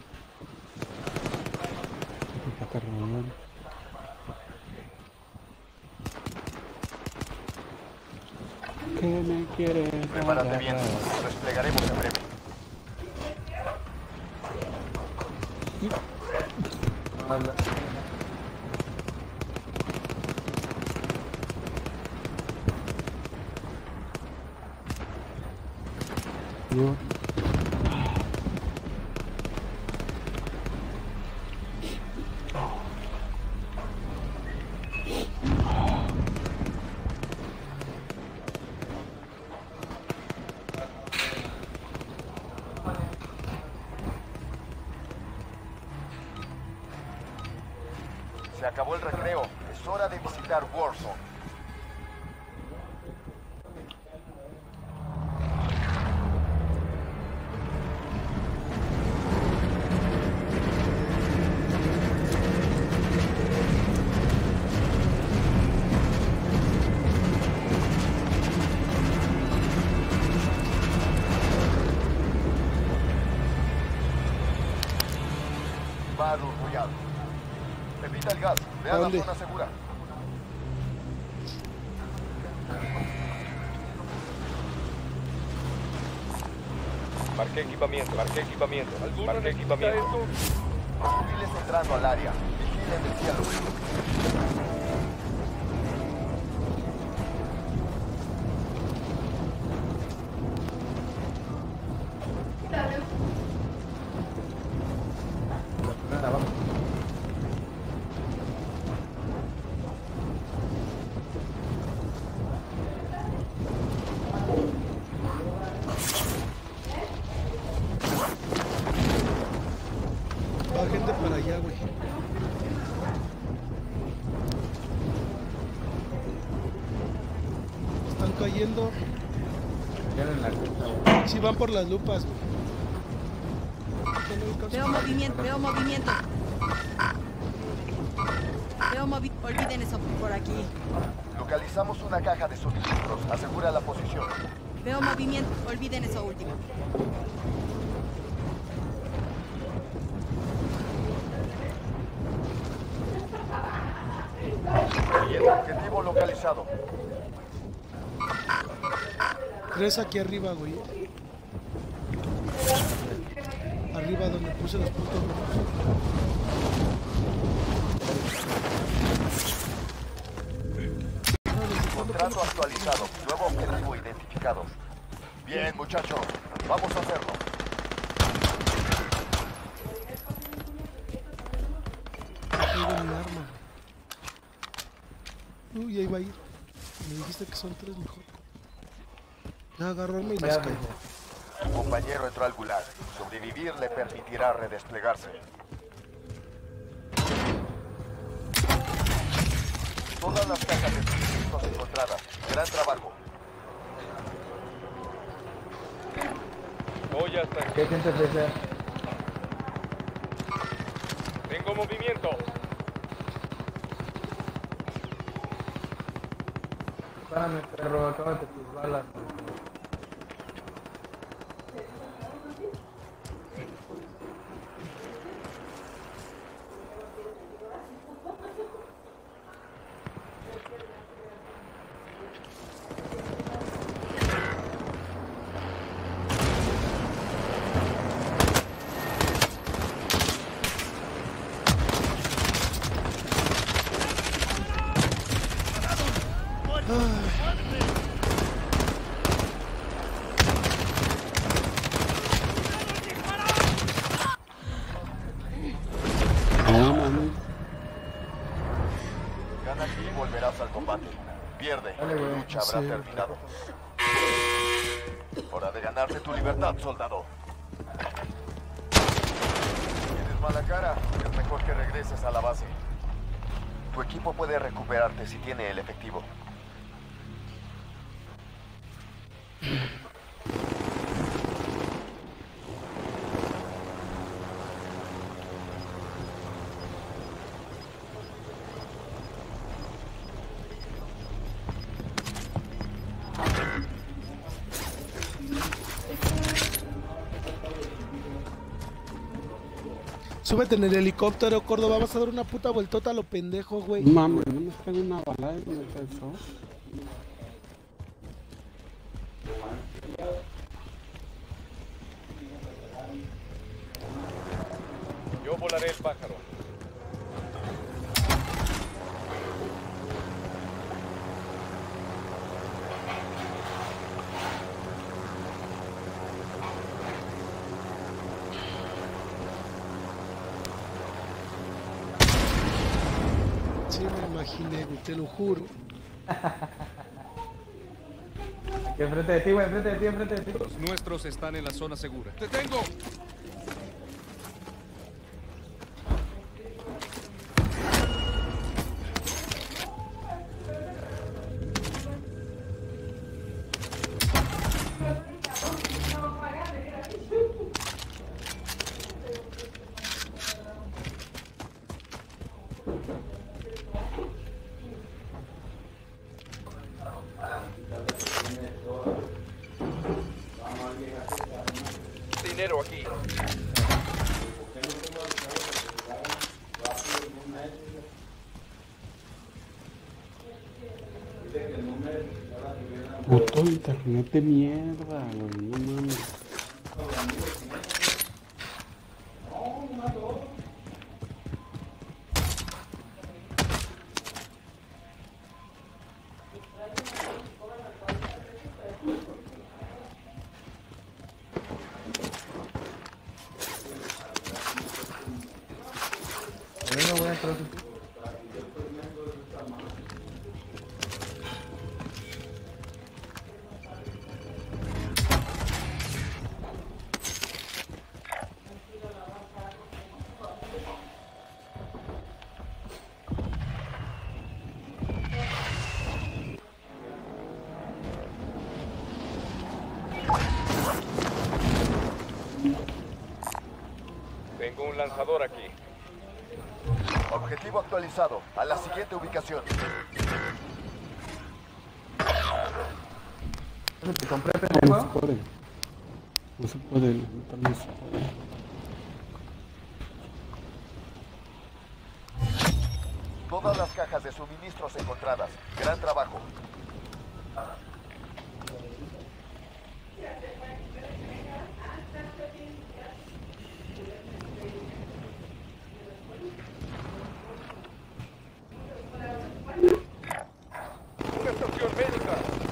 ¿Qué me quieres? Prepárate bien, nos desplegaremos en breve. Yo. Se acabó el recreo. Es hora de visitar Warzone. Battle Royale. Evita el gas. Ve a la zona segura. Marqué equipamiento, marqué equipamiento. Marqué equipamiento. Civiles entrando al área. Vigilen el cielo. Va gente para allá, güey. Están cayendo. Sí, van por las lupas, güey. Veo movimiento, veo movimiento. Olviden eso por aquí. Localizamos una caja de suministros. Asegura la posición. Veo movimiento, olviden eso último. Siguiente objetivo localizado. 3 aquí arriba, güey. Arriba donde puse los puntos rojos. Contrato actualizado. Nuevo objetivo identificado. Bien, muchachos. Vamos a hacerlo. Tengo mi arma. Uy, ahí va a ir. Me dijiste que son 3 mejor. Ya agarrarme y las caigo. Tu compañero entró al gulag. Sobrevivir le permitirá redesplegarse. Todas las cajas de suministros encontradas. Gran trabajo. Voy hasta aquí. ¿Qué gente ofrece? Tengo movimiento. Espérame, perro, acábate tus balas. Ganas y volverás al combate. Pierde, tu lucha habrá terminado. Hora de ganarte tu libertad, soldado. Tienes mala cara, es mejor que regreses a la base. Tu equipo puede recuperarte si tiene el efectivo. Súbete en el helicóptero, Córdoba. Vas a dar una puta vueltota a lo pendejo, güey. Mami, no me pega una bala de eso. Yo volaré el pájaro. Sí, me imaginé, güey, te lo juro. Aquí enfrente de ti, güey, enfrente de ti, enfrente de ti. Los nuestros están en la zona segura. ¡Te tengo! Dinero aquí. Puto internet de mierda, güey, no mames. Venga, voy a entrar. Tengo un lanzador aquí. Objetivo actualizado. A la siguiente ubicación. Te compré No se pendejo. puede. No se puede, no se puede. Todas las cajas de suministros encontradas. Gran trabajo. Una estación médica.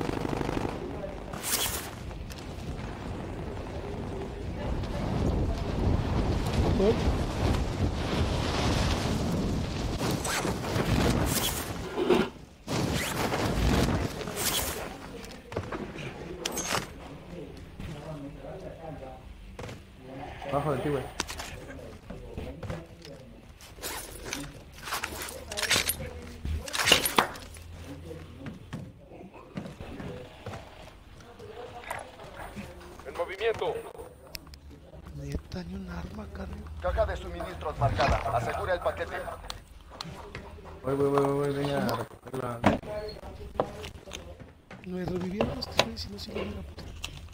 Abajo de ti, güey. En movimiento. Neta, ni un arma, carnal. Caja de suministros marcada. Asegura el paquete. Voy, venga a recogerla. Me revivieron estos güeyes y no siguen la puta.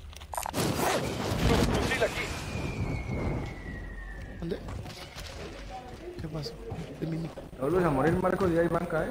¡Fusil aquí! ¿Dónde? ¿Qué pasó? De Mimi. No vuelves a morir, Marcos, y hay banca,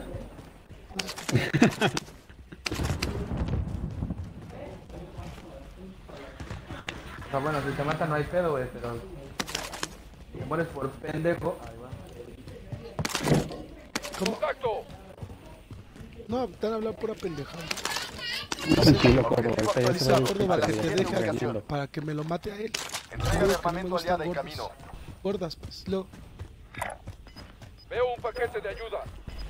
O sea, bueno, si te matan no hay pedo, güey, pero... Si te mueres por pendejo... Ahí va. ¡Contacto! No, te han hablado pura pendejada. Tranquilo, Córdoba, ahorita ya se va a Córdoba, que te deje tranquilo. aquí para que me lo mate a él. Entrega de armamento aliada en camino. Gordas, pues, luego. Veo un paquete de ayuda.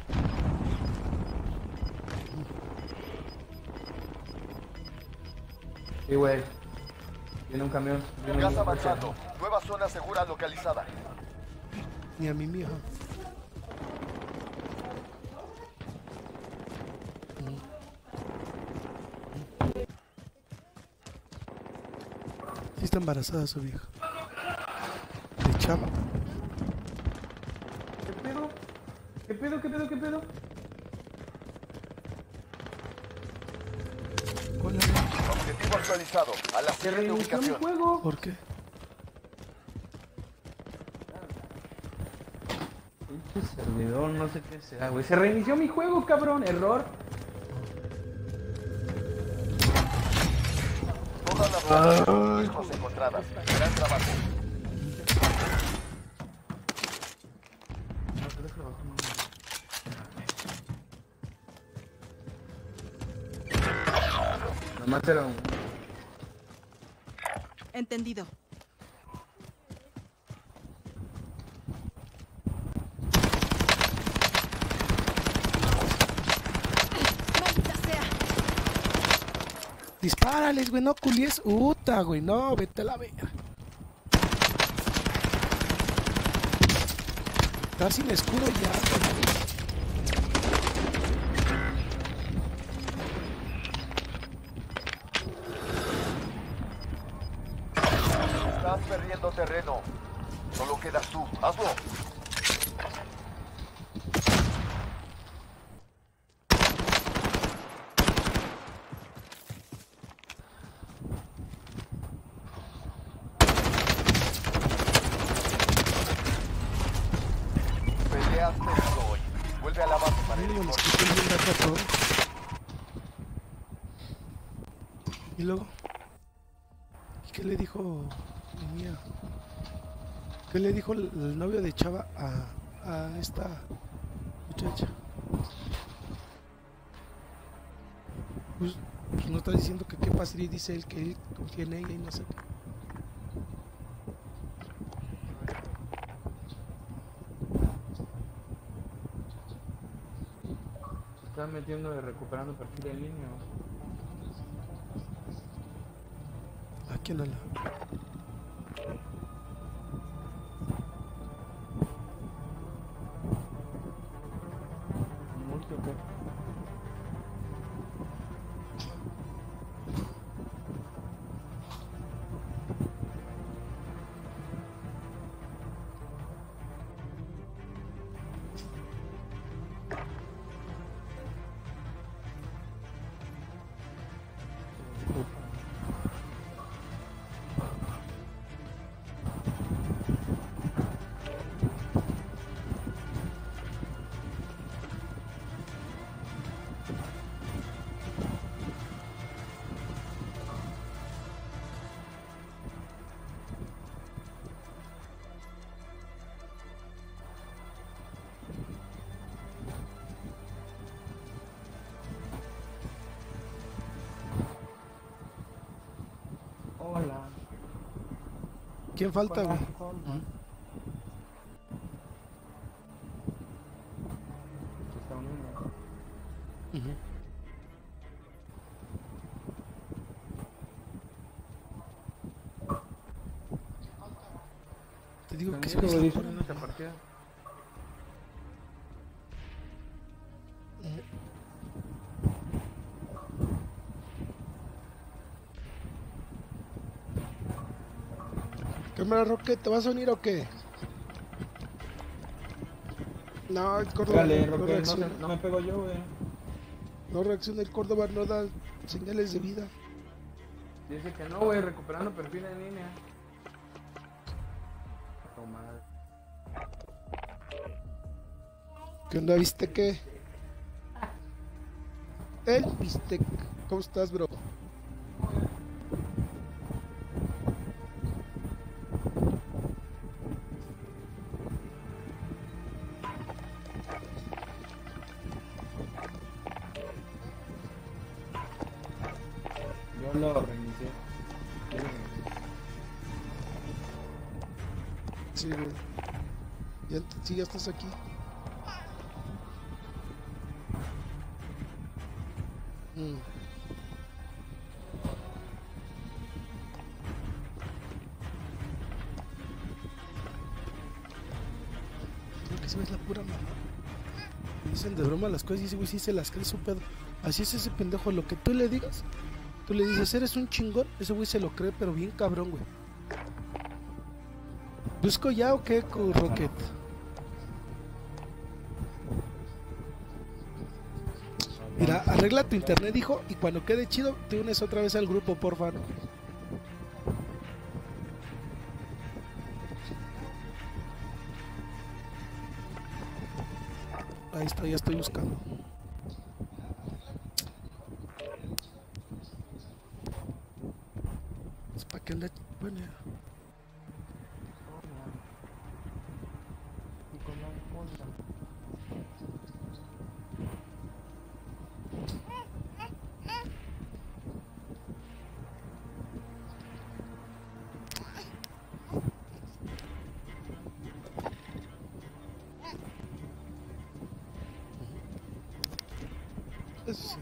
Sí, güey. Viene un camión. Viene Gas un avanzando. Nueva zona segura localizada. Ni a mi mija. Sí está embarazada su vieja. De chava. ¿Qué pedo? ¿Qué pedo? ¿Qué pedo? ¿Qué pedo? Objetivo actualizado. A la Se siguiente reinició mi ubicación. juego. ¿Por qué? Pinche servidor, no sé qué será, güey. Se reinició mi juego, cabrón. Error. Todas las zonas encontradas. Gran trabajo. Nomás era un... Entendido. Maldita sea. Dispárales, güey, no culies. Uta, güey, no, vete a la verga. Estás sin escudo ya, güey. Estás perdiendo terreno. Solo quedas tú. Hazlo. Peleaste hoy. Vuelve a la base para el Mínimo les informe. quité bien gato a todos. Y luego, ¿y qué le dijo mi mía? ¿Qué le dijo el novio de Chava a esta muchacha? Pues no está diciendo que qué pasaría y dice él que él confía en ella y no sé qué. Están metiendo y recuperando perfil en línea. ¿A quién ala? Multi, ¿o qué? Hola. ¿Quién falta, güey? Está uniendo. Ujú. Te digo que se Tranquilo, me güey, está disfruten esta partida. Cámara Roque, ¿te vas a unir o qué? No, el Córdoba Dale, no Roque, no, reacciona. no me pego yo, güey. No reacciona el Córdoba, no da señales de vida. Dice que no, güey, recuperando perfil en línea. Tomar. ¿Qué onda, viste qué? El bistec. ¿Cómo estás, bro? Yo lo reinicié. Sí, güey. Sí, ya estás aquí. Creo que sí es la pura mamá. Dicen de broma las cosas y ese güey sí se las cree su pedo. Así es ese pendejo, lo que tú le digas, tú le dices, eres un chingón, ese güey se lo cree, pero bien cabrón, güey. ¿Busco ya o qué, Rocket? Mira, arregla tu internet, hijo, y cuando quede chido, te unes otra vez al grupo, porfa. Ahí está, ya estoy buscando. Es para que ande... Bueno, ya. Eso sí.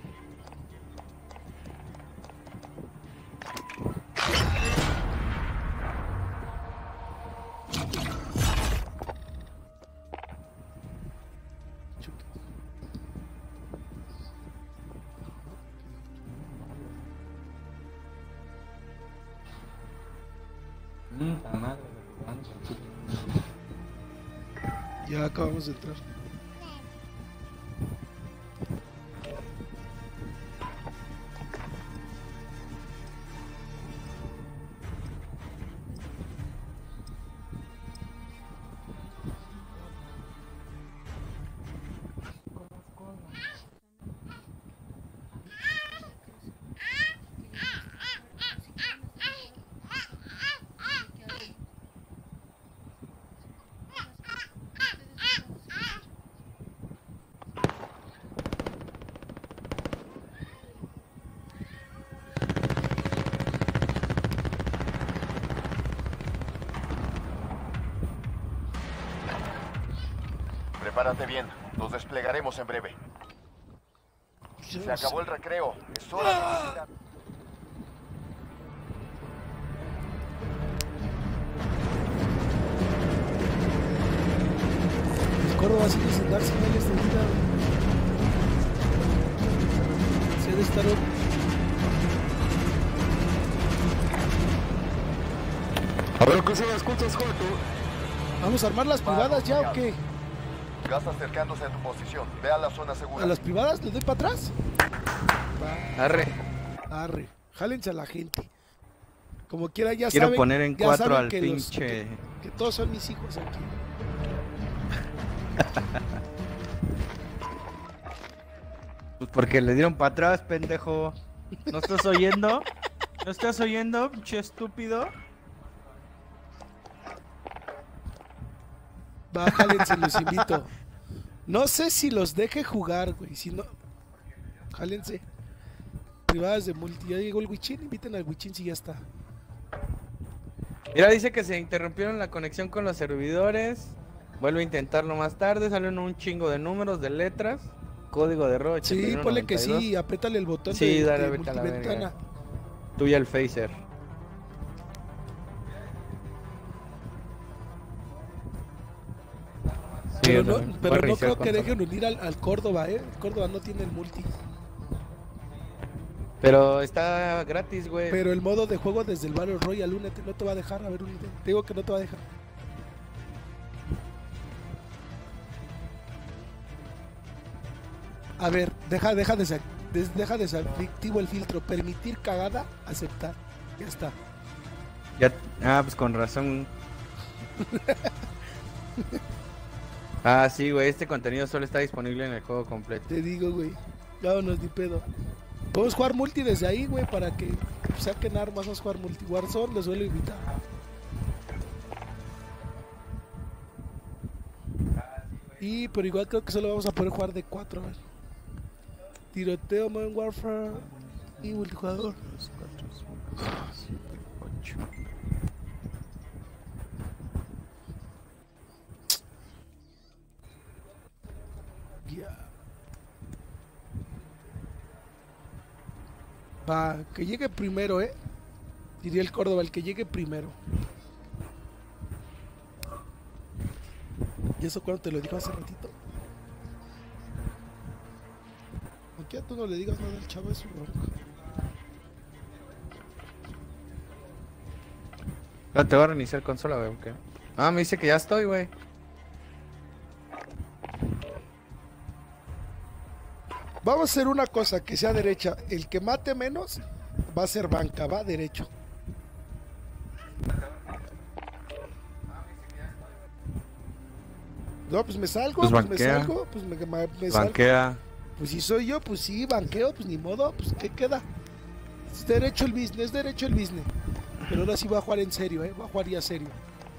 Madre, Ya acabamos de entrar. Prepárate bien, nos desplegaremos en breve. Se acabó el recreo, es hora de visitar. El Córdoba sigue sin dar señales de vida. Se ha de estar... A ver, ¿qué se me escuchas, Joto? ¿Vamos a armar las privadas ya o qué? Gas acercándose a tu posición. Ve a la zona segura. ¿A las privadas le doy para atrás? Arre. Arre. Jálense a la gente. Como quiera ya Quiero saben. poner en ya 4 saben al que pinche. que todos son mis hijos aquí. Pues porque le dieron para atrás, pendejo. ¿No estás oyendo? ¿No estás oyendo, pinche estúpido? Jálense, los invito. No sé si los deje jugar, güey. Si no, jálense. Privadas de multi. Ya llegó el Wichin. Inviten al Wichin si ya está. Mira, dice que se interrumpieron la conexión con los servidores. Vuelve a intentarlo más tarde. Salen un chingo de números, de letras. Código de error. Sí, ponle que sí. Apriétale el botón sí, de, dale, de vete a la multiventana. verga. Tú y el phaser. Sí, Pero no creo que dejen unir al Córdoba, ¿eh? El Córdoba no tiene el multi. Pero está gratis, güey. Pero el modo de juego desde el Battle Royale, únete, no te va a dejar. A ver, únete. Te digo que no te va a dejar. A ver, deja Deja desactivo el filtro. Permitir cagada, aceptar. Ya está. Ya, pues con razón. Sí, güey, este contenido solo está disponible en el juego completo. Te digo, güey. Vámonos, ni pedo. Podemos jugar multi desde ahí, güey, para que saquen armas. Vamos a jugar multi. Warzone los suelo invitar. Pero igual creo que solo vamos a poder jugar de 4. Tiroteo, Modern Warfare y multijugador. Va, que llegue primero, diría el Córdoba, el que llegue primero. ¿Y eso cuando te lo dijo hace ratito? Aquí a tú no le digas nada al chavo, es su bronca. No, te voy a reiniciar consola, güey, ¿ok? Me dice que ya estoy, güey. Vamos a hacer una cosa que sea derecha. El que mate menos va a ser banca, va derecho. No, pues me salgo, pues me salgo, pues me banquea. Salgo. Pues si soy yo, pues sí, banqueo, pues ni modo, pues ¿qué queda? Es derecho el business, es derecho el business. Pero ahora sí va a jugar en serio, va a jugar ya serio.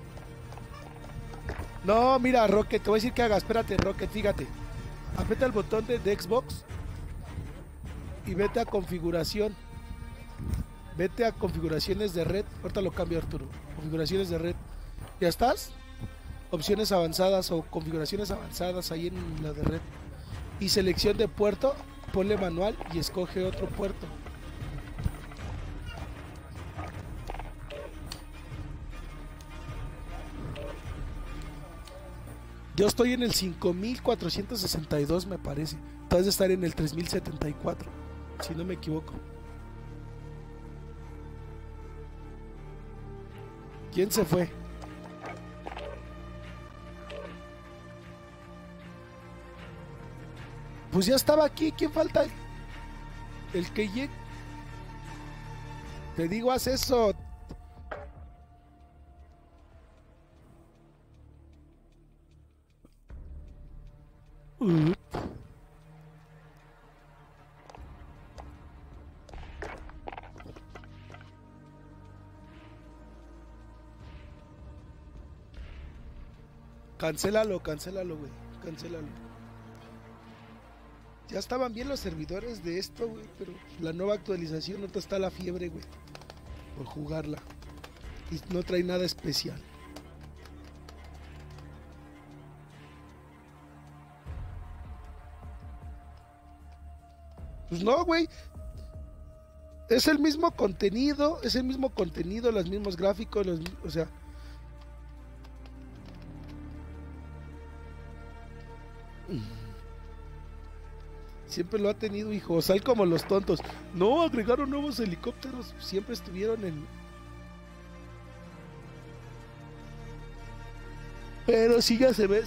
No, mira, Rocket, te voy a decir que hagas, espérate, Rocket, fíjate. Aprieta el botón de Xbox y vete a configuración. Vete a configuraciones de red. Ahorita lo cambio, Arturo. Configuraciones de red. ¿Ya estás? Opciones avanzadas o configuraciones avanzadas ahí en la de red. Y selección de puerto, ponle manual y escoge otro puerto. Yo estoy en el 5462, me parece. Tú has de estar en el 3074, si no me equivoco. ¿Quién se fue? Pues ya estaba aquí. ¿Quién falta? El que llegue. Te digo, haz eso. Cancélalo, güey. Cancélalo. Ya estaban bien los servidores de esto, güey, pero la nueva actualización no está la fiebre, güey, por jugarla. Y no trae nada especial. Pues no, güey. Es el mismo contenido, los mismos gráficos, o sea. Siempre lo ha tenido, hijo. Sal como los tontos. No, agregaron nuevos helicópteros. Siempre estuvieron en... Pero sí, ya se ve.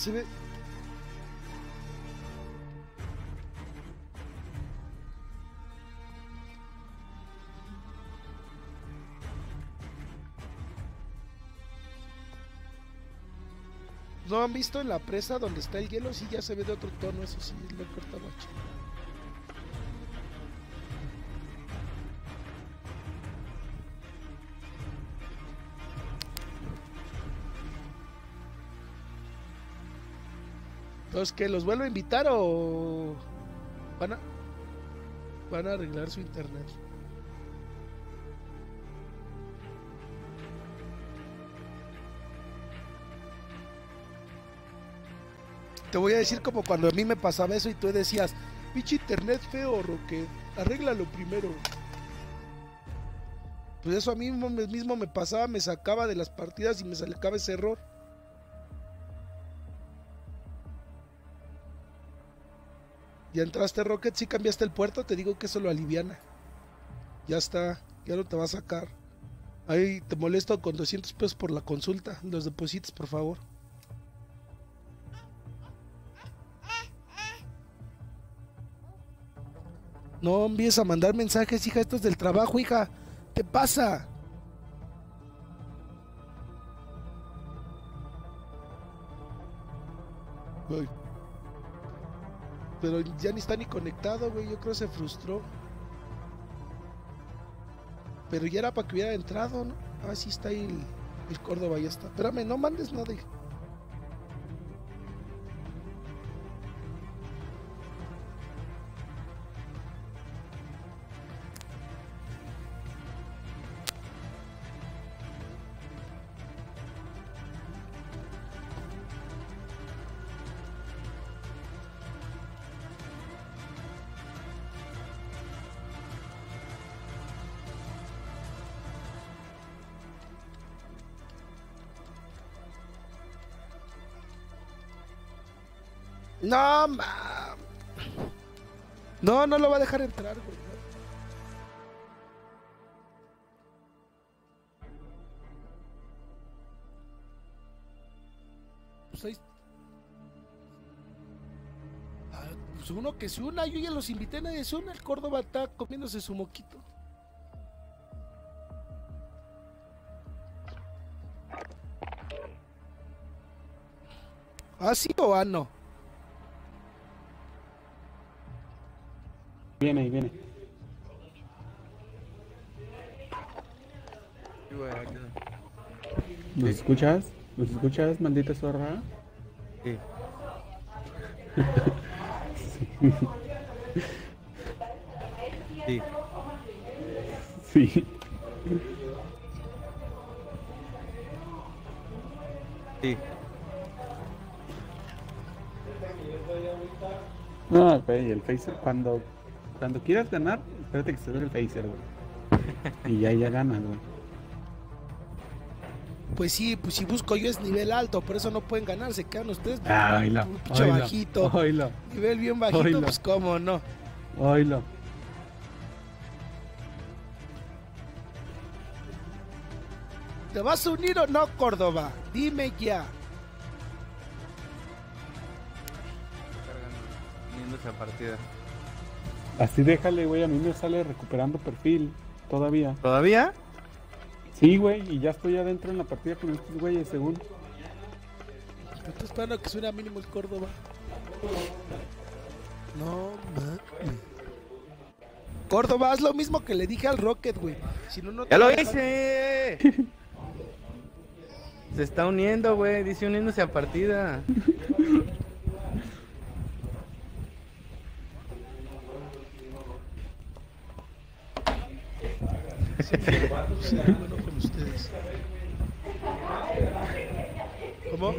¿No han visto en la presa donde está el hielo? Sí, ya se ve de otro tono. Eso sí, lo corta mucho. Entonces, ¿qué? ¿Los vuelvo a invitar o van a arreglar su internet? Te voy a decir como cuando a mí me pasaba eso y tú decías, pinche internet feo, Roque, arréglalo primero. Pues eso a mí mismo me pasaba, me sacaba de las partidas y me sacaba ese error. Ya entraste, Rocket, si cambiaste el puerto, te digo que eso lo aliviana. Ya está, ya no te va a sacar. Ahí te molesto con 200 pesos por la consulta. Los deposites, por favor. No empieces a mandar mensajes, hija, esto es del trabajo, hija. ¿Qué pasa? Güey. Pero ya ni está ni conectado, güey. Yo creo que se frustró. Pero ya era para que hubiera entrado, ¿no? Ah, sí está ahí el Córdoba, ya está. Espérame, no mandes nada, hija. No, no lo va a dejar entrar, güey. Pues ahí... pues uno que se una, yo ya los invité, nadie se une. El Córdoba está comiéndose su moquito. ¿Ah, sí o ah, no? Viene, ahí viene. ¿Nos escuchas? ¿Nos escuchas, maldita zorra? Sí. Sí. Sí. Sí. No, güey, el Phaser cuando quieras ganar, espérate que se dé el Phaser, güey. Y ya ganas, güey. Pues sí, pues si busco yo es nivel alto, por eso no pueden ganar, se quedan ustedes Oilo, un pinche oilo, bajito. oilo. Nivel bien bajito, Oilo. pues cómo no. Oilo. ¿Te vas a unir o no, Córdoba? Dime ya. Esa partida. Así déjale, güey, a mí me sale recuperando perfil todavía. ¿Todavía? Sí, güey, y ya estoy adentro en la partida con estos güeyes, según. Estoy esperando a que suene a mínimo el Córdoba. No, mames. Córdoba, haz lo mismo que le dije al Rocket, güey. Si no, no te ¡Ya lo va a dejar- hice! Se está uniendo, güey. Dice uniéndose a partida. Sí, bueno con ustedes. ¿Cómo?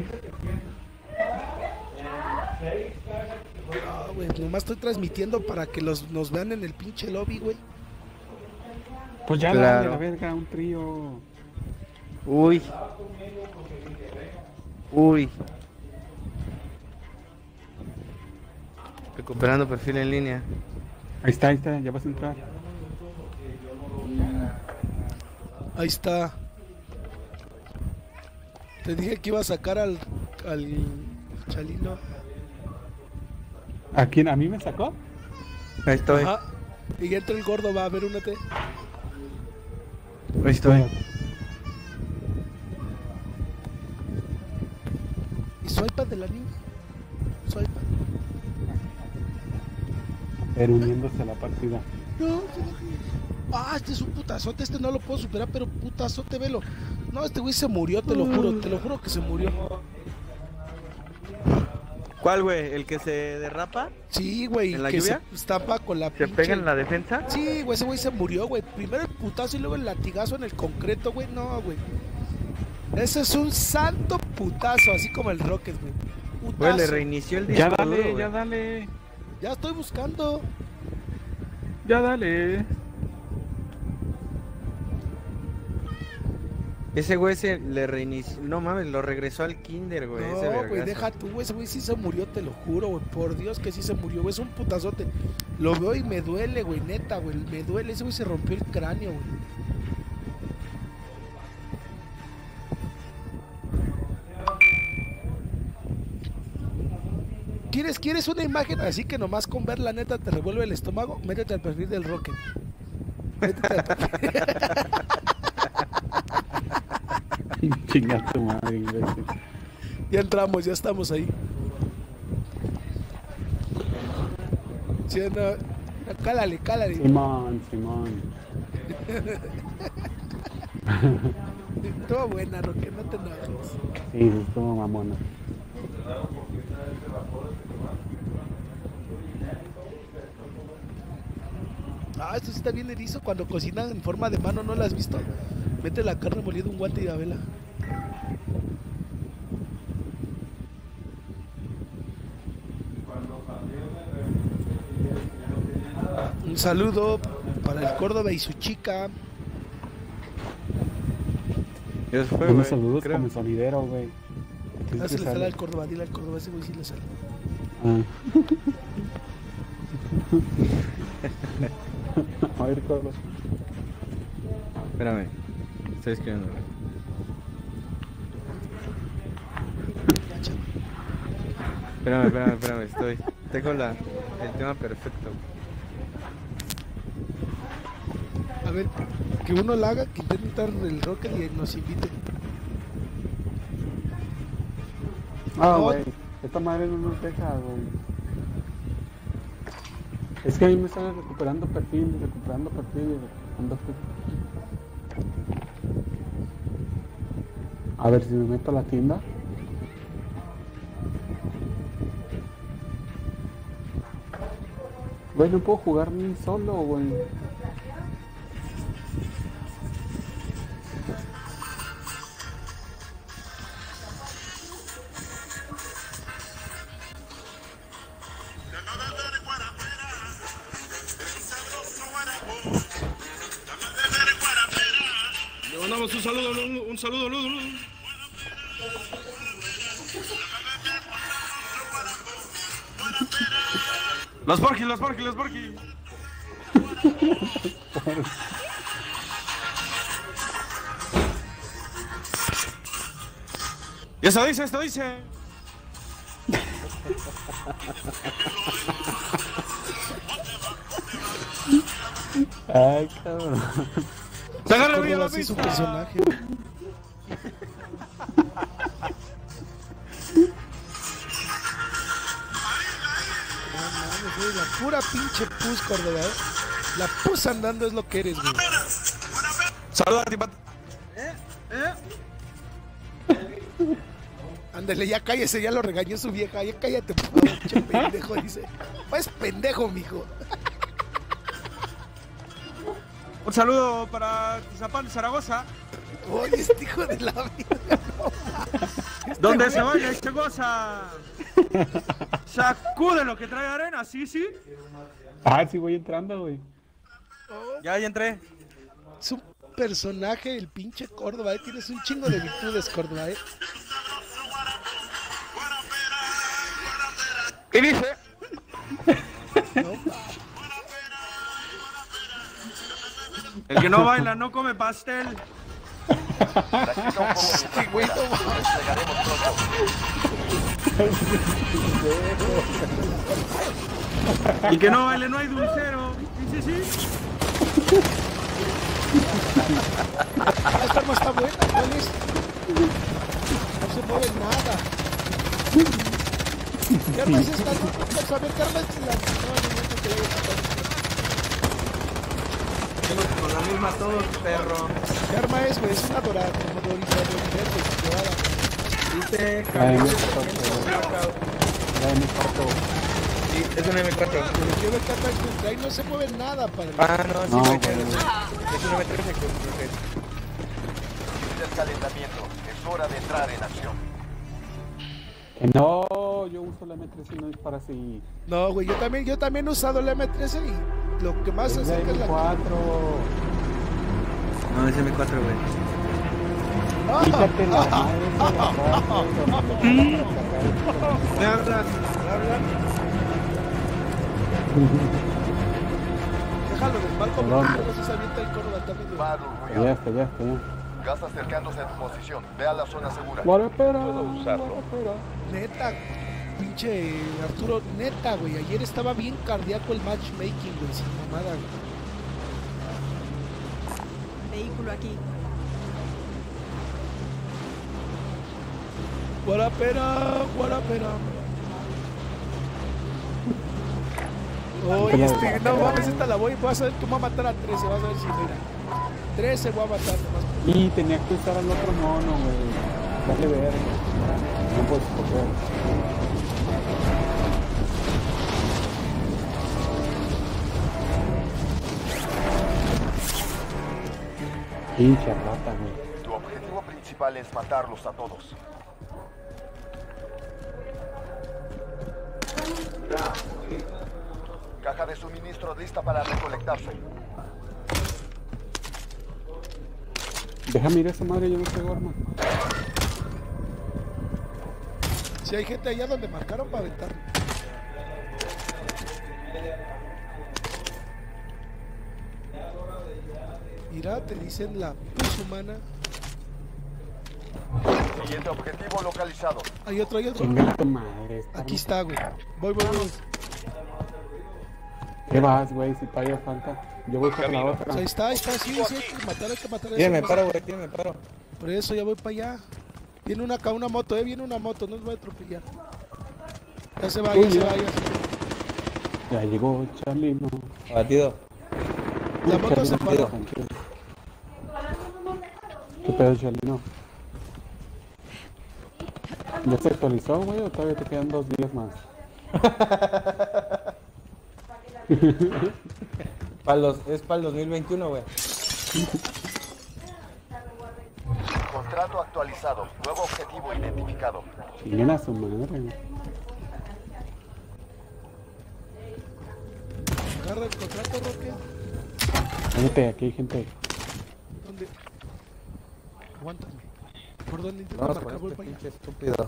No, güey, nomás estoy transmitiendo para que nos vean en el pinche lobby, güey. Pues ya Claro. dale la verga, un trío. Uy. Uy. Recuperando perfil en línea. Ahí está, ya vas a entrar. Ahí está. Te dije que iba a sacar al Chalino. ¿A quién? ¿A mí me sacó? Ahí estoy. Ajá. Y ya entra el gordo, va a ver, únete. Ahí estoy. Y su iPad de la niña. Su iPad. Pero uniéndose a la partida. No, ah, este es un putazote, este no lo puedo superar, pero putazote, velo. No, este güey se murió, te lo juro que se murió. ¿Cuál, güey? ¿El que se derrapa? Sí, güey, ¿En la que lluvia? se estampa con la ¿Se pega en la defensa? Sí, güey, ese güey se murió, güey. Primero el putazo y luego el latigazo en el concreto, güey. No, güey. Ese es un santo putazo, así como el Rocket, güey. Güey, Putazo. le reinició el disco Ya dale, duro, ya güey. dale. Ya estoy buscando. Ya dale. Ese güey se le reinició. No mames, lo regresó al kinder, güey. ese No, güey, vergazo. deja tú, güey. Ese güey sí se murió, te lo juro, güey. Por Dios que sí se murió, güey. Es un putazote. Lo veo y me duele, güey, neta, güey. Me duele. Ese güey se rompió el cráneo, güey. ¿Quieres una imagen así que nomás con ver la neta te revuelve el estómago? Métete al perfil del Rocket. Métete al perfil. Chinga tu madre, imbécil. Ya entramos, ya estamos ahí. Sí, no, cálale. Simón. Estuvo buena, Rocket, no te enojes. Sí, estuvo mamona. Esto sí está bien erizo cuando cocinan en forma de mano, ¿no la has visto? Mete la carne molida un guante y a vela. Un saludo para el Córdoba y su chica. Ya se fue, Unos güey, saludos creo. como sonidero, güey. Se le sale al Córdoba, dile al Córdoba, ese güey sí le sale. A ver, Córdoba. Espérame. Estoy escribiendo, güey. Espérame, tengo el tema perfecto. A ver, que uno la haga, que intente entrar el Rocket y nos invite. Güey, esta madre no nos deja, güey. Es que a mí me están recuperando perfil. A ver si me meto a la tienda. Güey, no puedo jugar ni solo, güey. Le mandamos un saludo, Ludo. Las Borgi. Y esto dice. Ay, cabrón. Sácale bien Córdoba la sí es un pista. personaje. No mames, güey, la pura pinche pus, Córdoba, La pus andando es lo que eres, güey. Saluda a ti, Pat. Ándale, ya cállese, ya lo regañó su vieja. Ya cállate, por favor, pinche pendejo, dice. Pues pendejo, mijo. Un saludo para Tizapán de Zaragoza. Oye, este hijo de la vida, no. Donde se vaya y se goza. Sacude lo que trae arena, sí. Sí voy entrando, güey. Ya entré. Es un personaje, el pinche Córdoba, Tienes un chingo de virtudes, Córdoba, ¿Qué dice? No, El que no baila no come pastel. este güey, no mames. Y que no baile no hay dulcero. Sí. Esta arma está buena, ¿cuál es? No se mueve nada. ¿Qué arma es esta? No quiero saber qué arma es la... No, que le Con la misma todos, perro. ¿Qué arma es, güey? Es una dorada, como dorada. Dice Ay, Carlos. Sí, es un M4. Pero quiero ver qué arma es que trae, no se mueve nada, padre. No, sí, No, güey. güey. Es un M13, creo que es. Inicia el calentamiento. Es hora de entrar en acción. No, yo uso la M13 y no es para así. No, güey, yo también he usado el M13 y lo que más se Es la acerca es la... M4. No, es M4, güey. Quítate la madre ¿Me hablas? Déjalo del barco, Perdón. porque luego se avienta el Córdoba también. Maru, Ya está. gas acercándose a tu posición. Ve a la zona segura. Guarapera. Puedo usarlo. Neta, Pinche Arturo, neta, güey. Ayer estaba bien cardíaco el matchmaking, güey, sin mamada, güey. Vehículo aquí. Guarapera, guarapera. Oye, no mames, esta la voy a saber, tú vas a matar a 13, vas a ver si mira. 13 voy a matar nomás. Y tenía que usar al otro mono, güey. Dale ver. No puedes coger. Pinche rata, güey. Tu objetivo principal es matarlos a todos. Caja de suministro lista para recolectarse. Déjame ir a esa madre, yo no pego arma. Si hay gente allá donde marcaron para aventar. Mira, te dicen la pus humana. Siguiente objetivo localizado. Hay otro, hay otro. Chinga tu madre. Aquí está, güey. Voy, voy, voy. ¿Qué vas, güey? Si todavía falta. Yo voy por la otra. Ahí está, sí, hay que matar, hay que matar. Tírame paro, güey, tírame paro. Por eso ya voy para allá. Viene una acá, una moto, viene una moto, no nos va a atropellar. Ya se va, ya se va, ya se va. Ya llegó Charlie, no. Abatido. La moto se paró. ¿Qué pedo, Charlie? No. ¿Ya se actualizó, güey, o todavía te quedan 2 días más? Es para el 2021, güey. Contrato actualizado. Nuevo objetivo identificado. Chinguen a su madre, güey. Agarra el contrato, Roque. Gente, aquí hay gente. ¿Dónde? Aguántame. ¿Por dónde intento Vamos marcar? con Voy este para allá. pinche estúpido.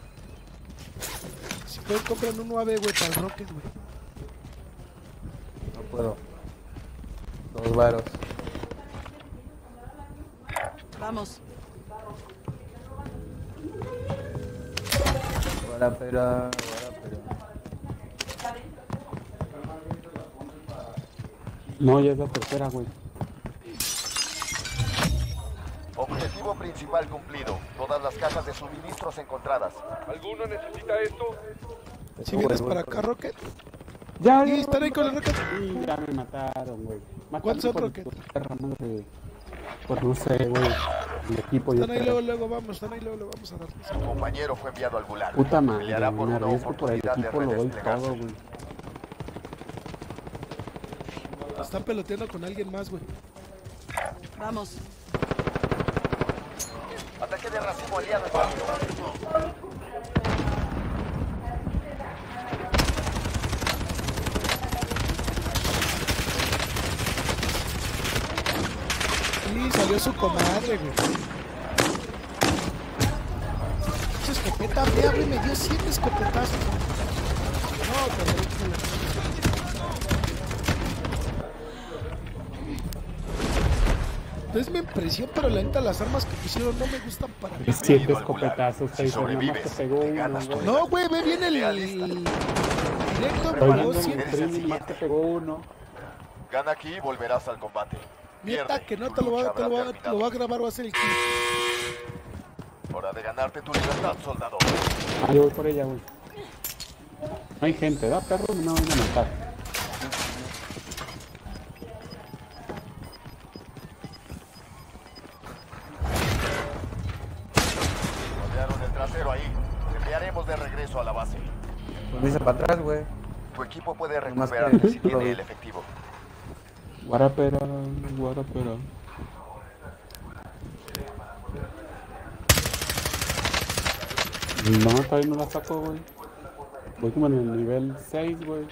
Si pueden comprar un UAV, güey, para el Rocket, güey. No puedo. 2 varos. Vamos. Guarapera. No, ya es la tercera, güey. Objetivo principal cumplido. Todas las cajas de suministros encontradas. ¿Alguno necesita esto? Si vienes para acá, Rocket. Ya, Y están ahí con el Rocket. Y ya me mataron, güey. ¿Cuántos son, por Rocket? tu perra madre. Pues no sé, güey. El equipo Están yo ahí creo. luego, vamos a darles. Tu compañero fue enviado al gulag. Puta madre, Peleará por me una arriesgo por el oportunidad de equipo, lo doy redesplegarse. todo, güey. Están peloteando con alguien más, güey. Vamos. Ataque de racimo aliado en camino. Sí, salió su comadre, güey. Esa escopeta fea, güey, me dio 7 escopetazos. No, pero... Es mi impresión, pero la neta las armas que pusieron no me gustan para nada. 7 escopetazos, Si 6, nada más te pegó uno, güey. No, güey, ve bien el... Directo, me Oye, pegó no, 100. el más te pegó uno. Gana aquí y volverás al combate. Neta, Pierde, que no tu te lo lucha va, habrá terminado. lo va a grabar, va a ser el kill. Hora de ganarte tu libertad, soldado. Ah, yo voy por ella, güey. No hay gente, ¿da, perro? No me van a matar. Rodearon el trasero ahí. Te enviaremos de regreso a la base. Pues dice para atrás, güey. Tu equipo puede Nomás que recuperarte si tú lo tiene vi. el efectivo. Guarapera, guarapera. No, todavía no la saco, güey. Voy como en el nivel 6, güey.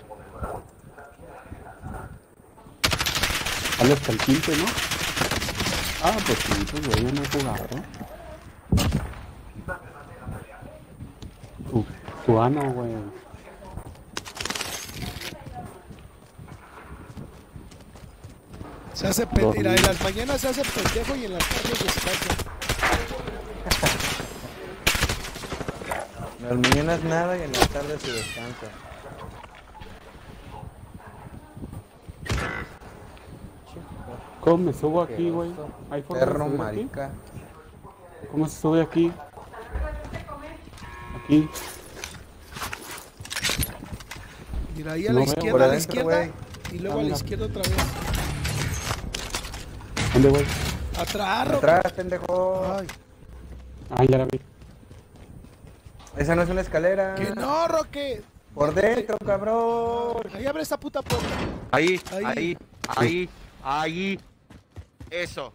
Sale hasta el 15, ¿no? Ah, pues sí, pues güey, yo no he jugado. Tu ano, güey. Se hace pendejo, en las mañanas se hace pendejo y en las tardes descansa. En las mañanas nada y en las tardes se descansa. ¿Cómo me subo aquí, güey? ¿Hay forma de Perro subir marica. aquí? ¿Cómo se sube aquí? Aquí. Mira, ahí a No la veo. izquierda, Por a la adentro, izquierda. güey. Y luego Ah, a la mira. izquierda otra vez. ¿Dónde, güey? Atrás, Roque. Atrás, pendejo. Ay, Ah, ya la vi. Esa no es una escalera. que no, Roque. Por dentro, cabrón. Ahí abre esa puta puerta. Ahí, Ahí. ahí, ahí, ahí. Eso.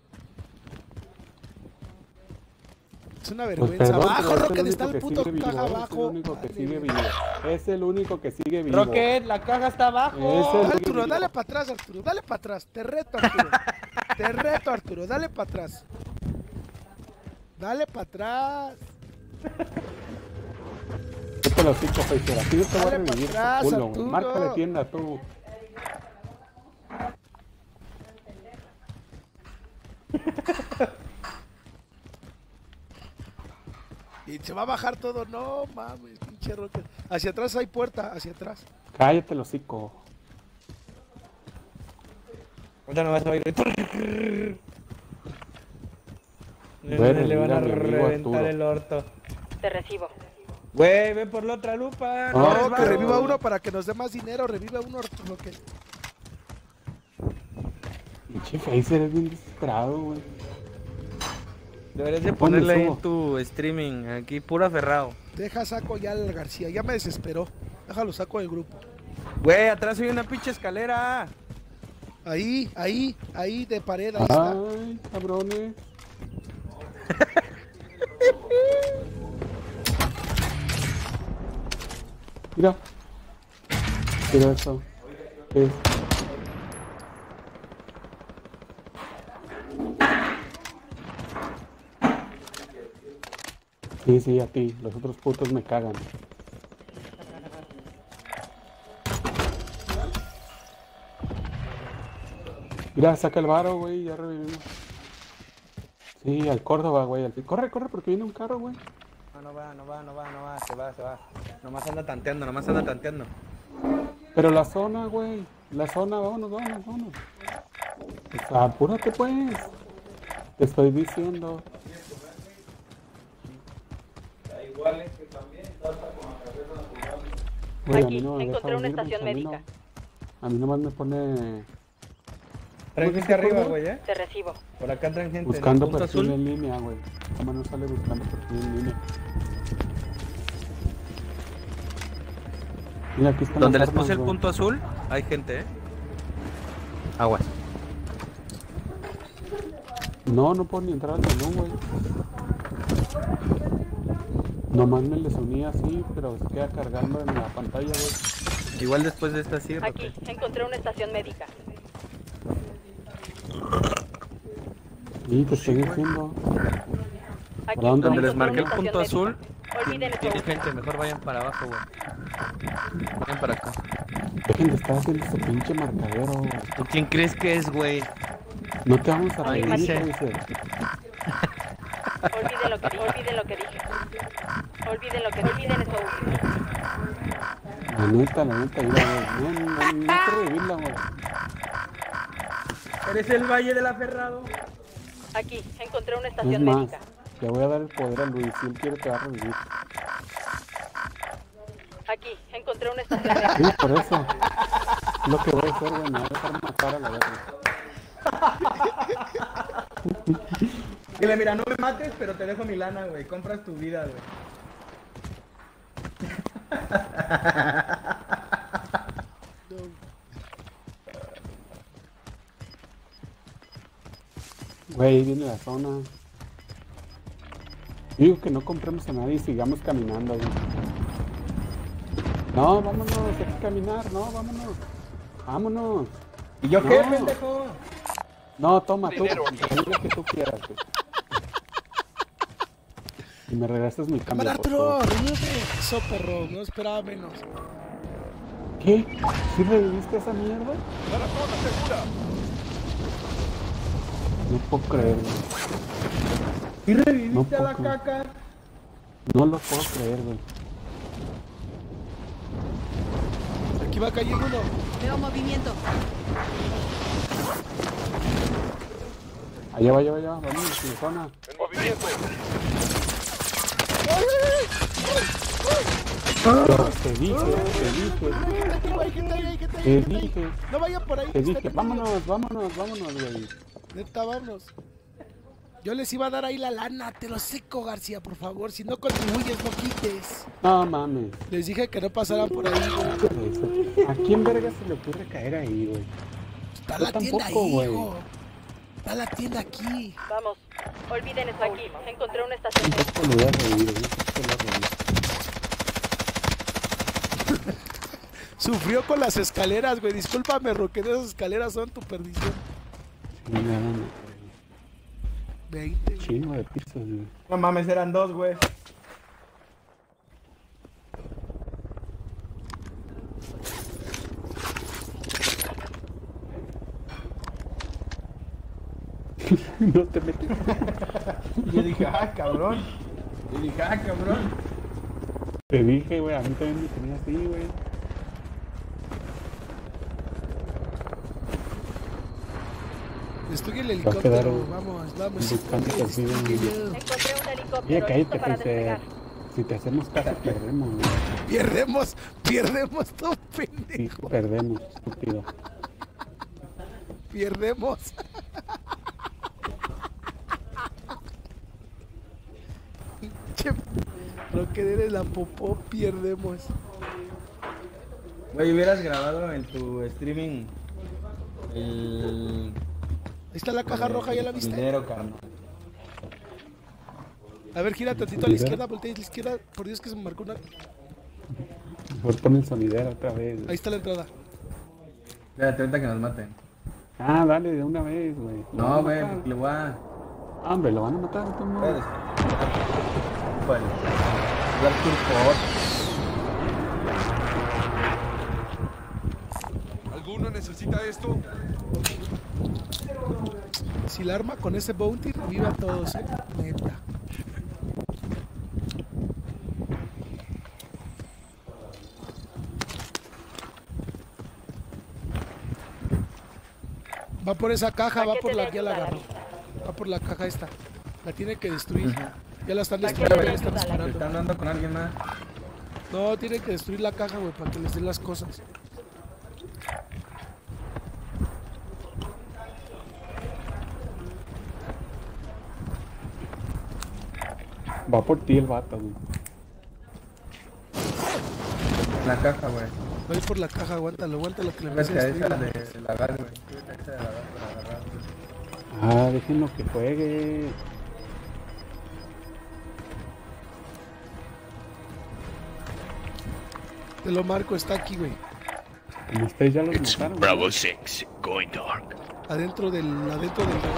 Es una Pues vergüenza. perdón, Abajo, pero es Roque, el está el único que puto sigue caja vivo, abajo. Es el único que sigue vivo. Es el único que sigue vivo. Rocket, la caja está abajo. Es el Arturo, único. dale para atrás, Arturo. Dale para atrás. Te reto, Arturo. Te reto, Arturo. Dale para atrás. Dale para atrás. Vete los 5 Facer. Aquí no te voy a Dale pa' revivir. atrás, Culo, güey. Arturo. Márcale tienda tú. Y se va a bajar todo. No, mames, pinche Roque. Hacia atrás hay puerta, hacia atrás. Cállate los 5. Ahorita no vas a oír. Bueno, Le van a mira, mi amigo reventar Arturo. el orto. Te recibo. Güey, ven por la otra lupa. No, No, que varo. reviva uno para que nos dé más dinero. Reviva uno, Arturo. Que... Pinche Facer es bien desesperado, güey. Deberías de ¿Dónde ponerle ahí subo? en tu streaming. Aquí, puro aferrado. Deja saco ya al García. Ya me desesperó. Déjalo saco del grupo. Güey, atrás hay una pinche escalera. Ahí, ahí, ahí de pared. Ahí está. Ay, cabrones. Mira. Mira eso. ¿Qué es? Sí, sí, a ti. Los otros putos me cagan. Mira, saca el varo, güey, ya revivimos. Sí, al Córdoba, güey. Corre, corre, porque viene un carro, güey. No va, se va. Nomás anda tanteando. Pero la zona, güey. La zona, vámonos. O sea, apúrate, pues. Te estoy diciendo. Güey, a Aquí, mí no me deja encontré una unirme, estación a mí médica. no. A mí nomás me pone Traen gente arriba, güey, Te recibo. Por acá traen gente. buscando en el punto perfil azul. en línea, güey. Nomás no sale buscando perfil en línea. Mira, aquí están Donde las les puse armas, el güey. punto azul, hay gente, Aguas. No, no puedo ni entrar al menú, güey. Nomás me les unía así, pero se queda cargando en la pantalla, güey. Igual después de esta sí, Aquí, encontré una estación médica. Sí, te estoy diciendo. Aquí, ¿Por dónde? Donde les encontré marqué el una punto estación azul, médica. Olviden eso. tiene gente, mejor vayan para abajo, güey. Vayan para acá. Dejen de estar haciendo ese pinche marcadero, güey. ¿Tú quién crees que es, güey? No te vamos a Ay, reír, dice. dice. Olviden lo que dije. Olviden lo que dije. Olviden eso último. La neta, mira, güey. No hay que revivirla, güey. ¿Eres el Valle del Aferrado? Aquí, encontré una Es estación más, médica. le voy a dar el poder a Luis. Si él quiere, te va a revivir. Aquí, encontré una estación médica. Sí, por eso. Es lo que voy a hacer, güey. Me voy a dejar matar a la verga. Dile, mira, no me mates, pero te dejo mi lana, güey. Compras tu vida, güey. Güey, viene la zona. Digo que no compremos a nadie y sigamos caminando, güey. No, vámonos, hay que caminar, no, vámonos. Vámonos. ¿Y yo qué, No. pendejo? No, toma, tú, Dinero. lo que tú quieras, güey. Y me regresas mi cambio, Cámara, por Arturo, favor. revive. Eso, perro, no esperaba menos. ¿Qué? ¿Sí reviviste esa mierda? No puedo creerlo. ¿Y reviviste No a la puedo creer. caca? No lo puedo creer, güey. Aquí va cayendo uno. Veo movimiento. Allá va, vamos, sin zona. En movimiento. Te dije. Te dije. No vayan por ahí. Te dije, vámonos, güey. Neta, vámonos. Yo les iba a dar ahí la lana, te lo seco, García, por favor. Si no contribuyes, no quites. No mames. Les dije que no pasaran por ahí, güey. ¿A quién verga se le ocurre caer ahí, güey? Está Yo la tienda tampoco, ahí, güey. hijo. Está la tienda aquí. Vamos, olviden eso aquí. Encontré una estación. Esto lo voy a reír, güey. Esto lo voy a reír. Sufrió con las escaleras, güey. Discúlpame, Roque, esas escaleras son tu perdición. Sí, me dan 20. chingo de pisos, güey. No mames, eran 2, güey. No te metes. Yo dije, cabrón. Te dije, güey, a mí también me tenía así, güey. Estoy en el Va a quedar helicóptero. Vamos. buscando que sí, güey. Encontré un helicóptero Oye, cállate, listo para Heiser. despegar. Si te hacemos caso, perdemos, güey. Perdemos, todo Sí, pendejo. perdemos, estúpido. Perdemos. Che, lo que eres la popó, pierdemos. Güey, hubieras grabado en tu streaming el... Ahí está la caja roja, ¿ya la viste? Dinero, carnal. A ver, gira tantito a la izquierda, voltea a la izquierda. Por Dios que se me marcó una. Mejor pon el sonidero otra vez. Ahí está la entrada. Espérate, ahorita que nos maten. Ah, dale, de una vez, güey. Lo van a No, güey, matar. porque le voy a... Ah, hombre, lo van a matar, tú no. Bueno, Black Tour ¿Alguno necesita esto? Si la arma con ese bounty revive a todos, neta. Va por esa caja, va por la, ya la agarró. Va por la caja esta. La tiene que destruir. Ya la están destruyendo, ya la están Te disparando. están dando con alguien más. No, tiene que destruir la caja, güey, para que les den las cosas. Va por ti el vato, güey. La caja, güey. Va a ir por la caja, aguántalo que le vas a Vete a destruir. esa de la gas, güey. Vete a esa de la gas para agarrar, güey. Ah, déjenlo que juegue. Te lo marco, está aquí, güey. Como ustedes ya los mataron. Bravo 6, going dark. Adentro del garage.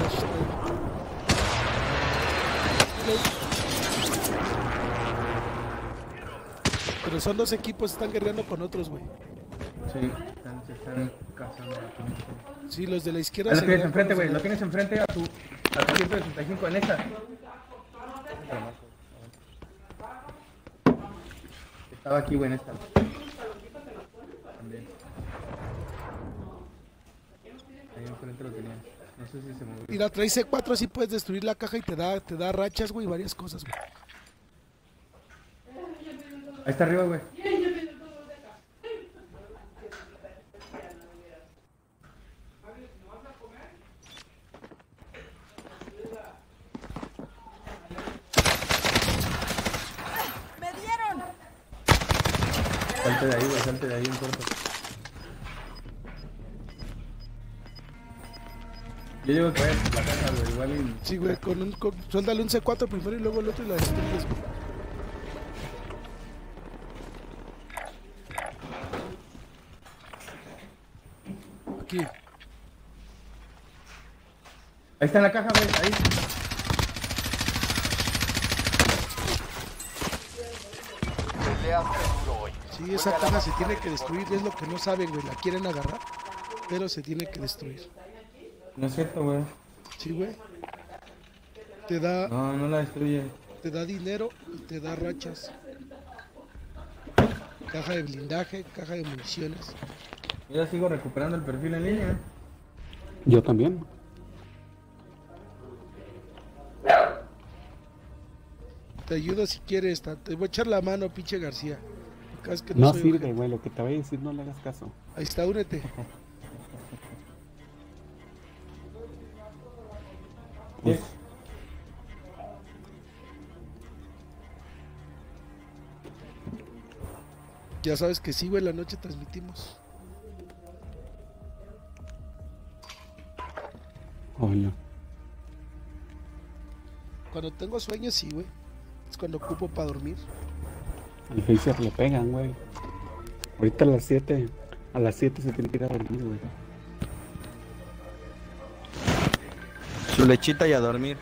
Pero son dos equipos, están guerreando con otros, güey. Sí, se están cazando. Sí, los de la izquierda Ahí lo se tienes guerrean con enfrente, los güey. de- Lo tienes enfrente a tu 165 en esa. Estaba aquí, güey, en esta. También. Ahí enfrente lo tenía. No sé si se movió. Mira, trae C4, así puedes destruir la caja y te da rachas, güey, y varias cosas, güey. Ahí está arriba, güey. ¡Me dieron! Salte de ahí, güey, salte de ahí en corto. Yo llevo que vaya por la casa, güey, igual y... Sí, güey, suéltale un C4 primero y luego el otro y la destruyes, güey. Aquí. Ahí está en la caja, güey, ahí. Peleaste duro hoy. Sí, esa caja se tiene que destruir, es lo que no saben, güey. La quieren agarrar, pero se tiene que destruir. No es cierto, güey. Sí, güey. Te da... No, no la destruye. Te da dinero y te da rachas. Caja de blindaje, caja de municiones. Yo ya sigo recuperando el perfil en línea. Yo también. Te ayudo si quieres, te voy a echar la mano, pinche García. Es que No soy sirve, urgente. güey, lo que te voy a decir no le hagas caso. Ahí está, únete. Pues, Ya sabes que sí, güey, la noche transmitimos. hola. Cuando tengo sueño, sí, güey. Es cuando ocupo para dormir. Al Phaser le pegan, güey. Ahorita a las 7. A las 7 se tiene que ir a dormir, güey. Su lechita y a dormir.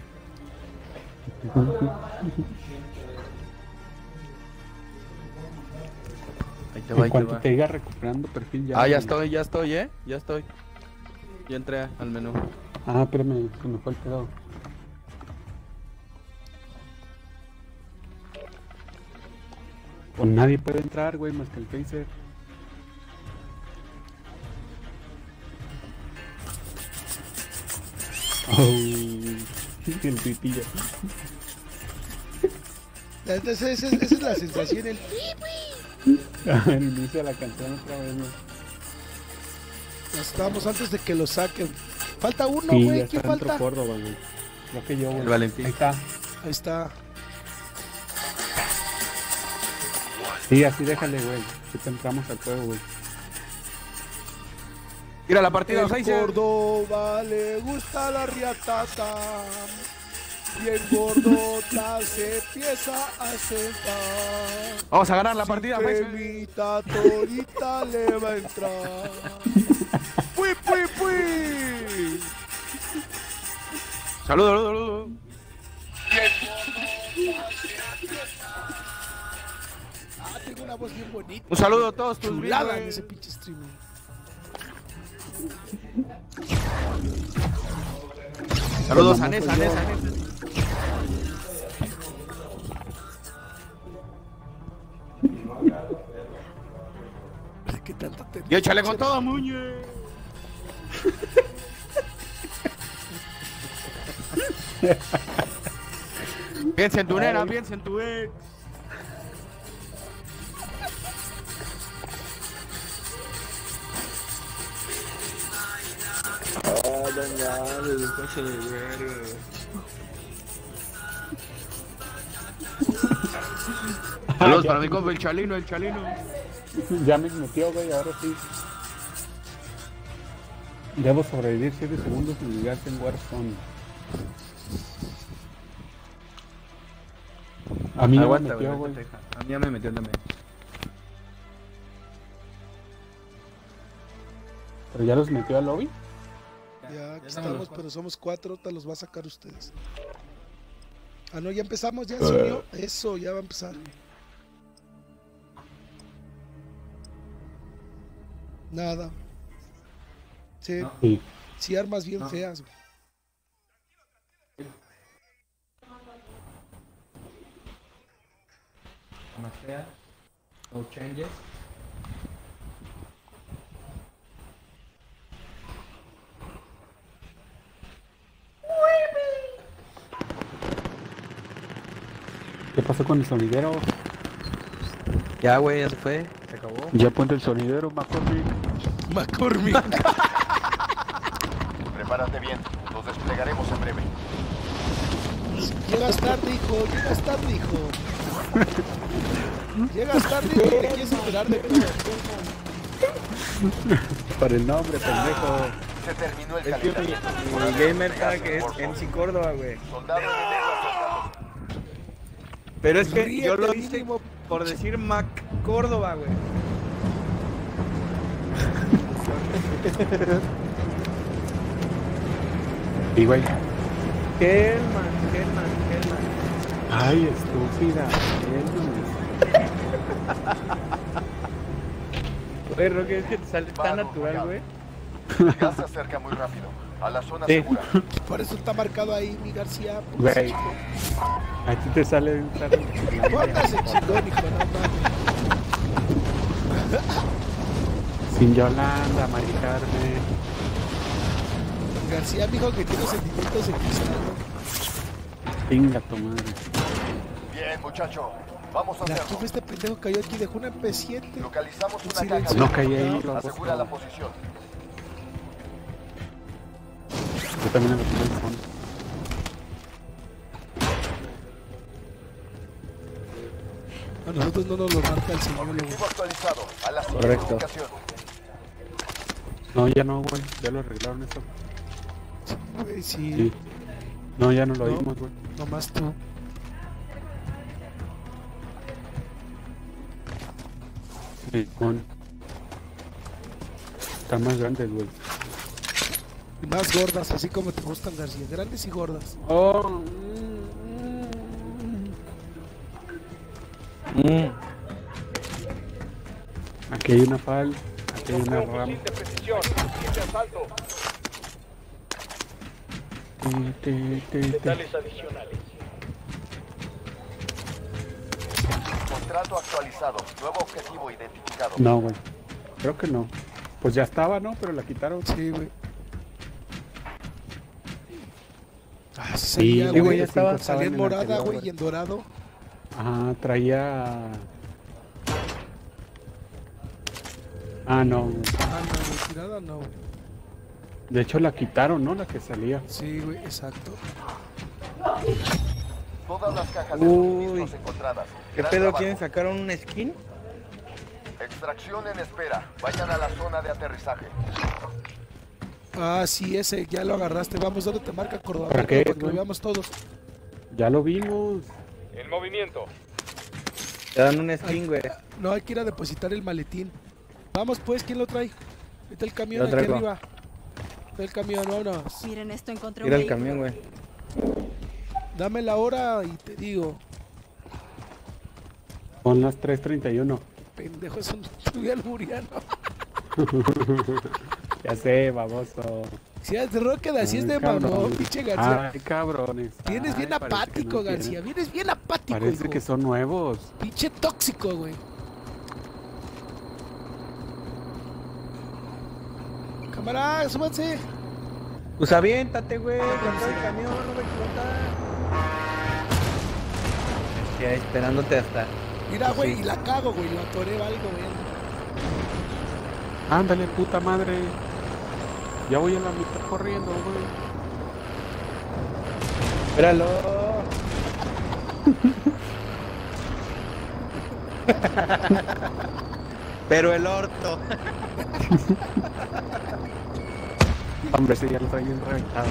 Ahí te va, En ahí te cuanto va. te diga recuperando perfil ya. Ah, ya güey. estoy, ya estoy. Ya entré al menú. Ah, espérame, se me fue el pedo. Pues nadie puede entrar, güey, más que el Phaser. Oh, el pipillo. Entonces, esa es la sensación, el... El inicio de la canción otra vez, ¿no? Estamos antes de que lo saquen. Falta uno, Sí, güey. ya ¿Quién está dentro falta? Córdoba, güey. Creo que yo, güey. El Valentín. Ahí está. Ahí está. Sí, así déjale, güey. Si te entramos al juego, güey. Mira la partida, En Phaser. Córdoba le gusta la riatata. Y en Gordota se empieza a sentar. Vamos a ganar la partida, Sin Phaser. cremita todita le va a entrar. ¡Pui, pui, pui! Saludos. Ah, tengo una voz bien bonita. Un saludo a todos tus Chulada viewers. en ese pinche streaming. Saludos a Nes. ¿Qué tanto te... Y échale con todo, Muñe. Piensa en tu nena, piensa en tu ex. Saludos para mi compa el Chalino, Ya me metió, güey, ahora sí. Debo sobrevivir 7 segundos sin ligarse en Warzone. A mí no me metió, güey. A mí ya me metió también. ¿Pero ya los metió al lobby? Ya, aquí estamos, pero somos 4, te los va a sacar ustedes. Ah, no, ya empezamos, ya se unió. Eso, ya va a empezar. Nada. Sí, Sí. sí armas bien feas, güey. Más fea. No changes. ¿Qué pasó con el sonidero? Ya, güey, ya se fue. Se acabó. Ya ponte el sonidero, McCormick. McCormick. Prepárate bien, nos desplegaremos en breve. Llegas tarde, hijo, llegas tarde, hijo. Llegas tarde, hijo, te quieres enterar de todo. Para el nombre, pendejo. Se terminó el Es que calendario. mi gamer tag es MC Córdoba, güey. Soldado enemigo acercado. Pero es que yo lo Ríete, hice mínimo. por decir Mac Córdoba, güey. Y güey. Hellman. Ay, estúpida. Güey, Roque, es que te sale tan Vamos, natural, vamos. güey. El gas se acerca muy rápido. A la zona Sí. segura. Por eso está marcado ahí, mi García. Güey. Aquí te sale un carro. Póngase chingón, hijo, no mames. Sin Yolanda, Mari Carmen. García, mijo, que tiene sentimientos de cristal, ¿no? Pinga tu madre. Bien, muchacho. Vamos a La hacerlo. jefe, este pendejo cayó aquí, dejó una MP7. Localizamos una Silencio. caja. No caí ahí, lo Asegura la posición. Yo también lo tengo en fondo. A nosotros no nos lo marca el señor. Objetivo actualizado. A la siguiente Correcto. ubicación. No, ya no, güey. Ya lo arreglaron eso. Güey, sí. Sí. No, ya no lo No. oímos, güey. Nomás tú. Sí, están más grandes, güey. Y más gordas, así como te gustan, García. Grandes y gordas. Oh. Aquí hay una pal. Aquí hay una ram. de precisión. Kit de asalto. Detalles adicionales. Contrato actualizado. Nuevo objetivo identificado. No, güey. Creo que no. Pues ya estaba, ¿no? Pero la quitaron. Sí, güey. Ah, sí, Sí, salía, güey, güey. ya estaba. Salía en el morada, anterior, güey, y en dorado. Ajá, traía. Ah, no. Ah, no, güey, tirada no. De hecho la quitaron, ¿no? La que salía. Sí, güey, exacto. Todas las cajas de Uy. suministros encontradas. ¿Qué Gran pedo? trabajo. ¿Quieren sacar un skin? Extracción en espera. Vayan a la zona de aterrizaje. Ah, sí, ese, ya lo agarraste. Vamos, ¿dónde te marca Córdoba? ¿Para qué, Para que lo güey? veamos todos. Ya lo vimos. En movimiento. Te dan un skin, güey. No, hay que ir a depositar el maletín. Vamos, pues, ¿quién lo trae? Está el camión Yo aquí traigo. arriba. Está el camión, vámonos. Miren esto, encontré Mira un el camión, güey. Dame la hora y te digo. Son las 3:31. Pendejo, es un estudiante muriano. Ya sé, baboso. Si es de Rocket, así es Ay, de cabrón. mamón, pinche García. Ay, cabrones. Vienes bien Ay, parece que apático, no quieren. García. Vienes bien apático, Parece hijo. que son nuevos. Pinche tóxico, güey. Cámara, súbanse. Pues aviéntate, güey. Contra el camión, no va a explotar. Ya esperándote hasta. Mira, güey, Sí. y la cago, güey. Lo atoré algo, güey. Ándale, puta madre. Ya voy a la mitad corriendo, güey. Espéralo. Pero el orto. Hombre, sí, ya lo trae bien reventado.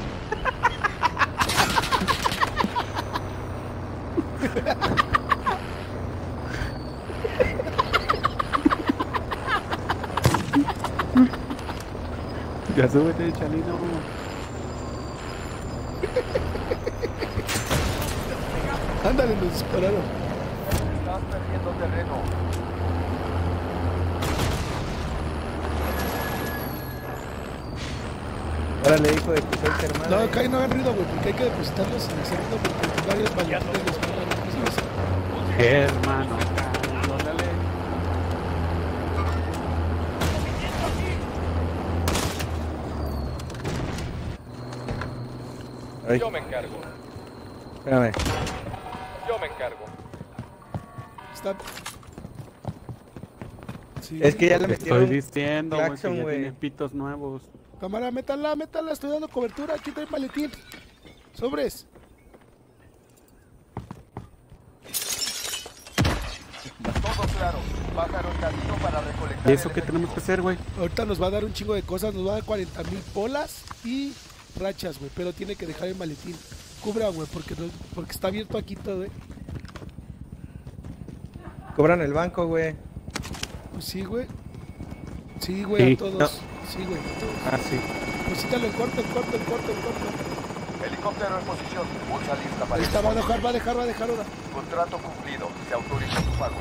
Ya súbete, Chalino. Ándale, nos dispararon. Estás perdiendo terreno. Órale, hijo de tu suerte, hermano. No, acá no hagan ruido, güey, porque hay que depositarlos en el segundo porque varios maletines les mandan a Hermano, órale. Ay, Yo me encargo. espérame. Yo me encargo. Está... Sí. Es que ya le Te metieron. estoy diciendo, güey, que claxon, ya güey. tiene pitos nuevos. Cámara, métala, métala, estoy dando cobertura. Aquí trae maletín. Sobres. Todo claro. Pájaro en camino para recolectar. ¿Y eso el qué tenemos que hacer, güey? Ahorita nos va a dar un chingo de cosas. Nos va a dar 40,000 bolas y rachas, güey. Pero tiene que dejar el maletín. Cubra, güey, porque, porque está abierto aquí todo, güey. Cobran el banco, güey. Pues sí, güey. Sí, güey, Sí, a todos. no. Sí, güey, a todos. Ah, sí. Deposítalo en corto, en corto, en corto, en corto. Helicóptero en posición. Pulsa lista para Ahí está, va a el dejar ahora. contrato cumplido. Se autoriza tu pago.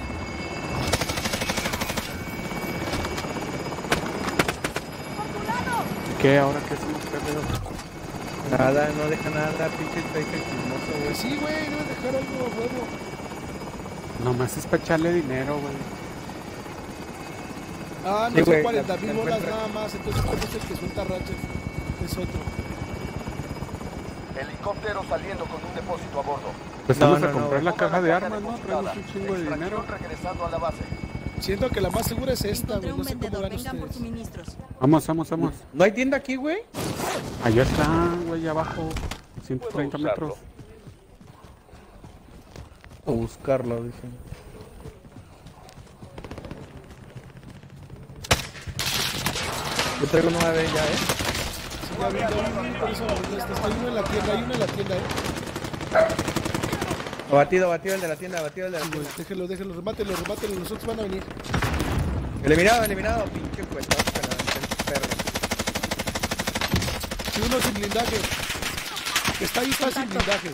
qué? ¿Ahora qué hacemos, perreo? Nada, no deja nada, pinche Tracer chismoso, güey. Sí, güey, debes dejar algo a huevo. Nomás es para echarle dinero, güey. Ah, no Sí, son güey, 40,000 la bolas encuentra. nada más, entonces ¿cómo es el que suelta Ratchet? Es otro. Helicóptero saliendo con un depósito a bordo. Pues No, vamos a no, comprar no. la caja de armas, ¿no? depositada. Traemos un chingo de dinero. Extracción regresando a la base. Siento que la más segura es esta, Encontré güey, no un sé cómo vendedor. van Vengan por ustedes. suministros. Vamos. ¿No hay tienda aquí, güey? Allá está, güey, abajo. 130 Puedo usarlo. metros. O buscarlo, dicen. Yo traigo 9 ya, Sí, ya vi, por eso me molesta. Hay uno en la tienda, Abatido el de la tienda, Sí, güey, déjelo, remátelo, los otros van a venir. Eliminado, pinche cuetazo que la aventé el perro. Sí, uno sin blindaje. Que está ahí, está sin blindaje.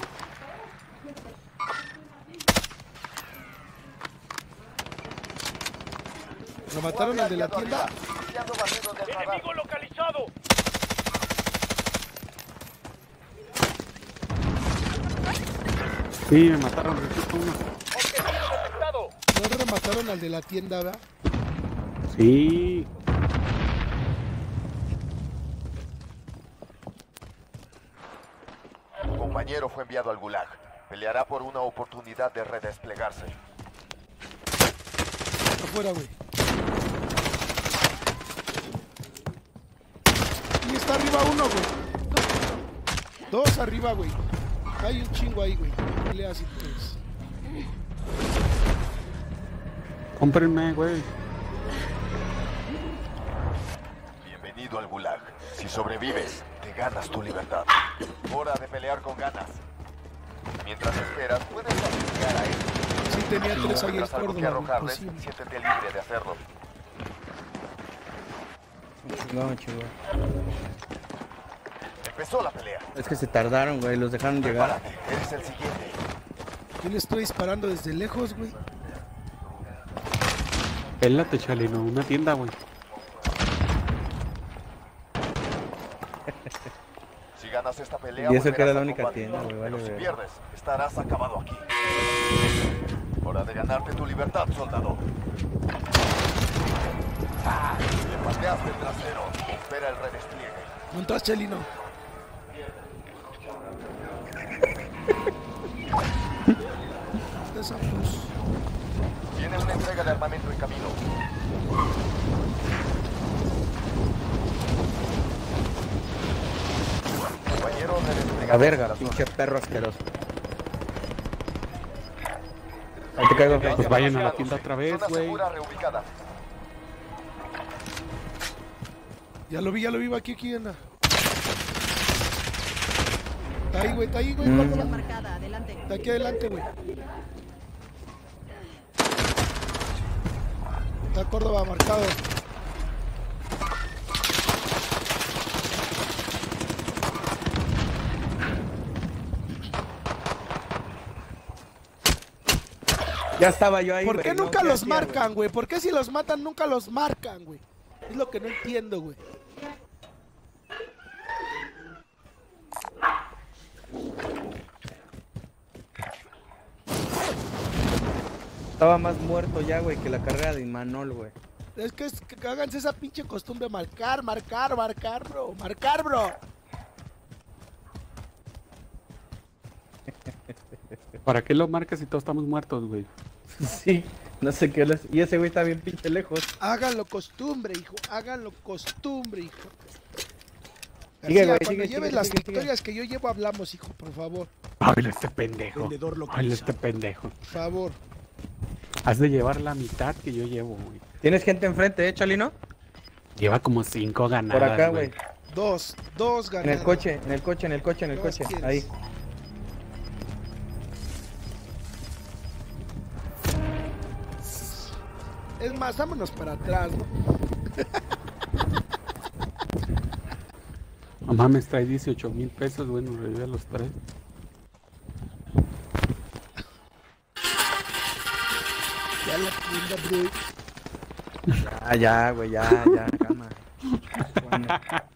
¿Lo mataron al de la tienda? Iniciando barrido del radar. ¡Enemigo localizado! Sí, me mataron. Uno. ¡Objetivo detectado! ¿No remataron al de la tienda, verdad? Sí. Tu compañero fue enviado al Gulag. Peleará por una oportunidad de redesplegarse. Afuera, güey. Y está arriba uno, güey. Dos arriba, güey. Hay un chingo ahí, güey. Pelea si puedes. Cómprenme, güey. Bienvenido al Gulag. Si sobrevives, te ganas tu libertad. Hora de pelear con ganas. Mientras esperas, puedes arriesgar a él. Sí, tenía Si tres ahí en encuentras algo que Córdoba, güey. arrojarles, Pues sí. siéntete libre de hacerlo. No, chivo. Empezó la pelea. Es que se tardaron, güey, los dejaron llegar. Prepárate, eres el siguiente. Yo le estoy disparando desde lejos, güey. Pélate, Chalino. Una tienda, güey. Si ganas esta pelea, Y eso que era la volverás a única combatir. tienda, güey, vale, Pero si ver. pierdes, estarás acabado aquí. Hora de ganarte tu libertad, soldado. Le pateaste el trasero. Espera el redespliegue. Montas, Chelino. Esa pues. Tiene una entrega de armamento en camino. Compañero de desplegado. La verga, pinche perro asqueroso. Ahí te caigo, Pues vayan a la tienda otra vez, Zona güey. segura reubicada. Ya lo vi, va aquí anda. Está ahí, güey, Posición Córdoba. marcada, adelante. Está aquí adelante, güey. Está Córdoba marcado. Ya estaba yo ahí, ¿Por güey, qué no, nunca ¿qué los hacía, marcan, güey? ¿Por qué si los matan nunca los marcan, güey? Es lo que no entiendo, güey. Estaba más muerto ya, güey, que la carrera de Imanol, güey. Es que háganse esa pinche costumbre, marcar, bro. Marcar, bro. ¿Para qué lo marcas si todos estamos muertos, güey? Sí, no sé qué. Y ese güey está bien pinche lejos. Háganlo costumbre, hijo. Háganlo costumbre, hijo. Sigue, García, güey, cuando sigue, lleves sigue, las sigue, victorias que yo llevo, hablamos, hijo, por favor. Háblale este pendejo. Vendedor localizado. Háblale este pendejo. Por favor. Has de llevar la mitad que yo llevo, güey. ¿Tienes gente enfrente, Chalino? Lleva como 5 ganadas, Por acá, güey. Dos En ganadas. el coche. ¿Quieres? Ahí. Es más, vámonos para atrás, ¿no? No mames, trae 18,000 pesos, güey, nos revive a los 3. Ya la tienda, bro. Ya, güey, ya, calma. mames.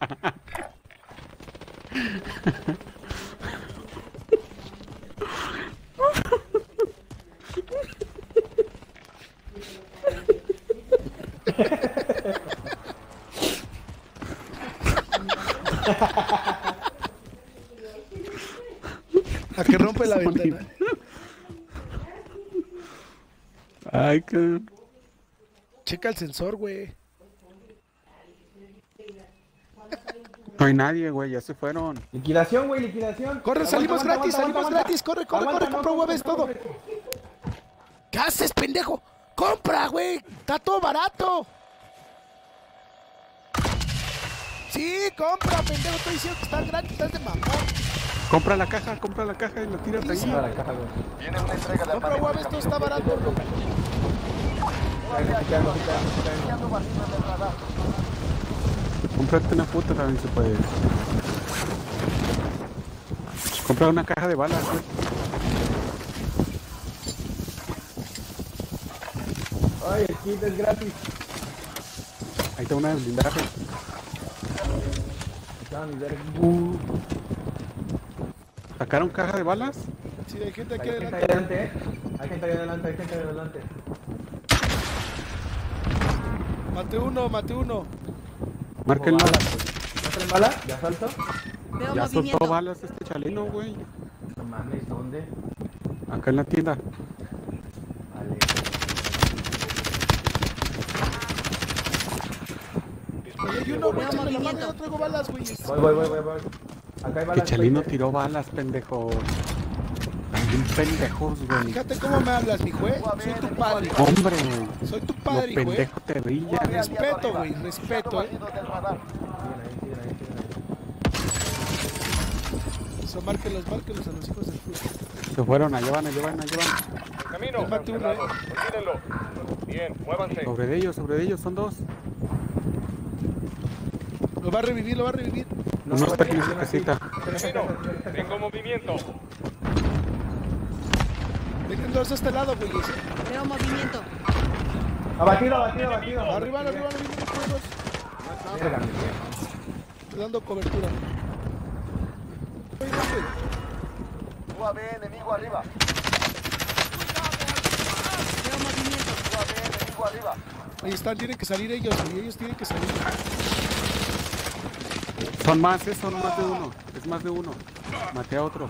A que rompe la ventana. Ay, qué... Checa el sensor, güey. No hay nadie, güey, ya se fueron. Liquidación, güey, liquidación. Corre, salimos gratis, salimos gratis. Corre, Aguanta, compra no, hueves, todo. ¿Qué haces, pendejo? ¡Compra, güey! ¡Está todo barato! Sí, compra, pendejo. Estoy diciendo que está gratis, estás de mamón. Compra la caja y la tiras ahí. Compra la caja, güey. Viene una entrega de Compra armamento hueves, todo está barato, güey. Comprate una puta también se puede. Compra una caja de balas, güey. Ay, el kit es gratis. Ahí está una de blindaje. ¿Sacaron caja de balas? Sí, hay gente aquí Hay gente ahí adelante. adelante, Hay gente ahí adelante, hay gente ahí adelante. Mate uno. Márquenlo. ¿Ya traen bala? ¿Ya salto? Veo Ya movimiento. soltó balas este chalino, güey. No mames, ¿dónde? Acá en la tienda. Vale. Oye, hay uno, güey, Veo échame la mano, movimiento. yo traigo balas, güey. Voy. Acá hay Que balas. Chalino güey. tiró balas, pendejo. También pendejos, güey. Fíjate cómo me hablas, mijo, ¿eh? Soy tu padre, hijo. Hombre, güey. Soy tu Lo padre, hijo, ¿eh? pendejo te brilla. Respeto, güey, respeto, ¿eh? Siguen ahí. Eso, márquelos a los hijos del fútbol. Se fueron, allá van. Camino. Mate uno, Cerrado. Olvídenlo. Bien, muévanse. Sobre ellos, son dos. Lo va a revivir. Uno está aquí en su casita. Camino. Tengo movimiento. Vengan dos a este lado, güey. Veo movimiento. Abatido. Arriba, vienen todos. Verga, mi Estoy dando cobertura. UAV enemigo arriba. Veo movimiento. UAV enemigo arriba. Ahí están, tienen que salir ellos, güey. Ellos tienen que salir. Son más de uno. Es más de uno. Maté a otro.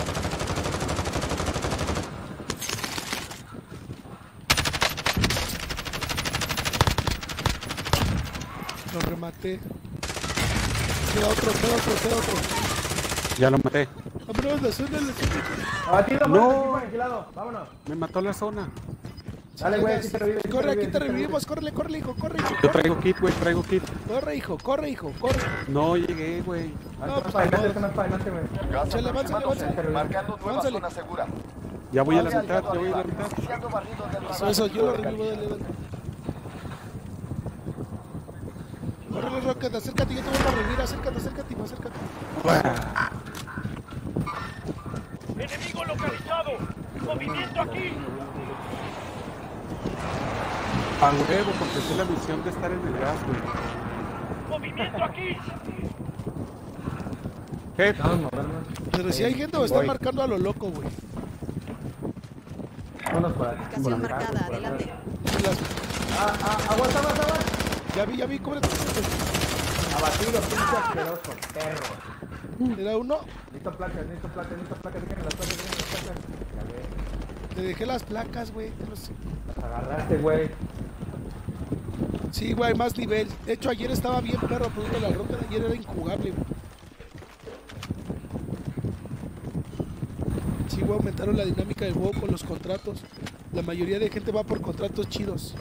Lo rematé. Queda otro. Ya lo maté. Vámonos, la zona. Abatido, No. vigilado. Vámonos. Me mató la zona. Dale, güey, aquí te revives. Corre, aquí te revivimos. Corre, hijo. Yo traigo kit, güey, traigo kit. Corre, hijo. No llegué, güey. No, pues, Para adelante, güey. Gas Chale, aproximándose, avánzale. marcando nueva Avánzale. zona segura. Ya voy a la UAV mitad, aliado arriba. Iniciando barrido del radar. Eso, yo lo revivo, dale. Corre, Rocket, acércate, yo te voy a revivir. Acércate. Enemigo localizado. Movimiento aquí. A huevo, completé la misión de estar en el gas, güey. Movimiento aquí. Jefe. Pero si hay gente o están marcando a lo loco, güey. Vámonos por aquí. Ubicación marcada. Adelante. Aguanta. Ya vi, cóbrate. Abatido, pinche asqueroso, perro. ¿Era uno? Listo placas, déjenme las placas. Ya ve. Te dejé las placas, güey. Las agarraste, güey. Sí, güey, más nivel. De hecho, ayer estaba bien perro, producto de la roca de ayer era injugable, güey. Sí, güey, aumentaron la dinámica del juego con los contratos. La mayoría de gente va por contratos chidos.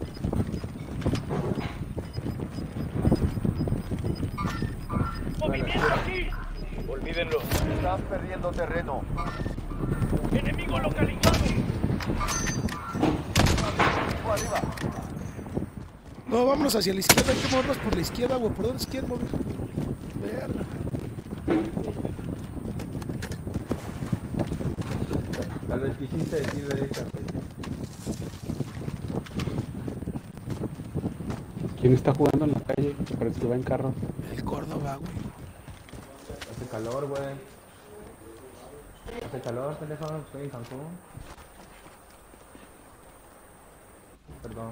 Movimiento aquí. Olvídenlo. Estás perdiendo terreno. Enemigo localizado. Enemigo arriba. No, vámonos hacia la izquierda, hay que movernos por la izquierda, güey. ¿Por dónde se quieren mover? Verga. Tal vez quisiste decir derecha. ¿Quién está jugando en la calle? Que parece que va en carro. El Córdoba, güey. Hace calor, güey. Hace calor, pendejo. Estoy en Cancún. Perdón.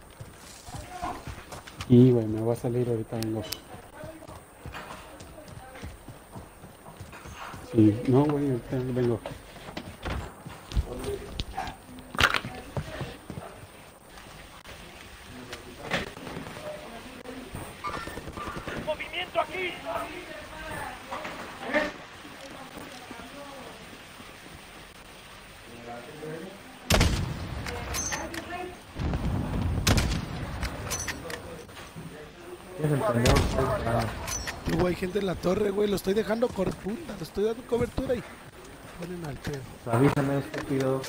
Y, güey, me voy a salir ahorita, vengo. Sí, no, güey, ahorita vengo. ¡Movimiento aquí! ¿Quién es el pendejo que está disparando? Güey, hay gente en la torre, güey. Lo estoy dejando por punta. Le estoy dando cobertura y ponen al pedo. Avísame, estúpido.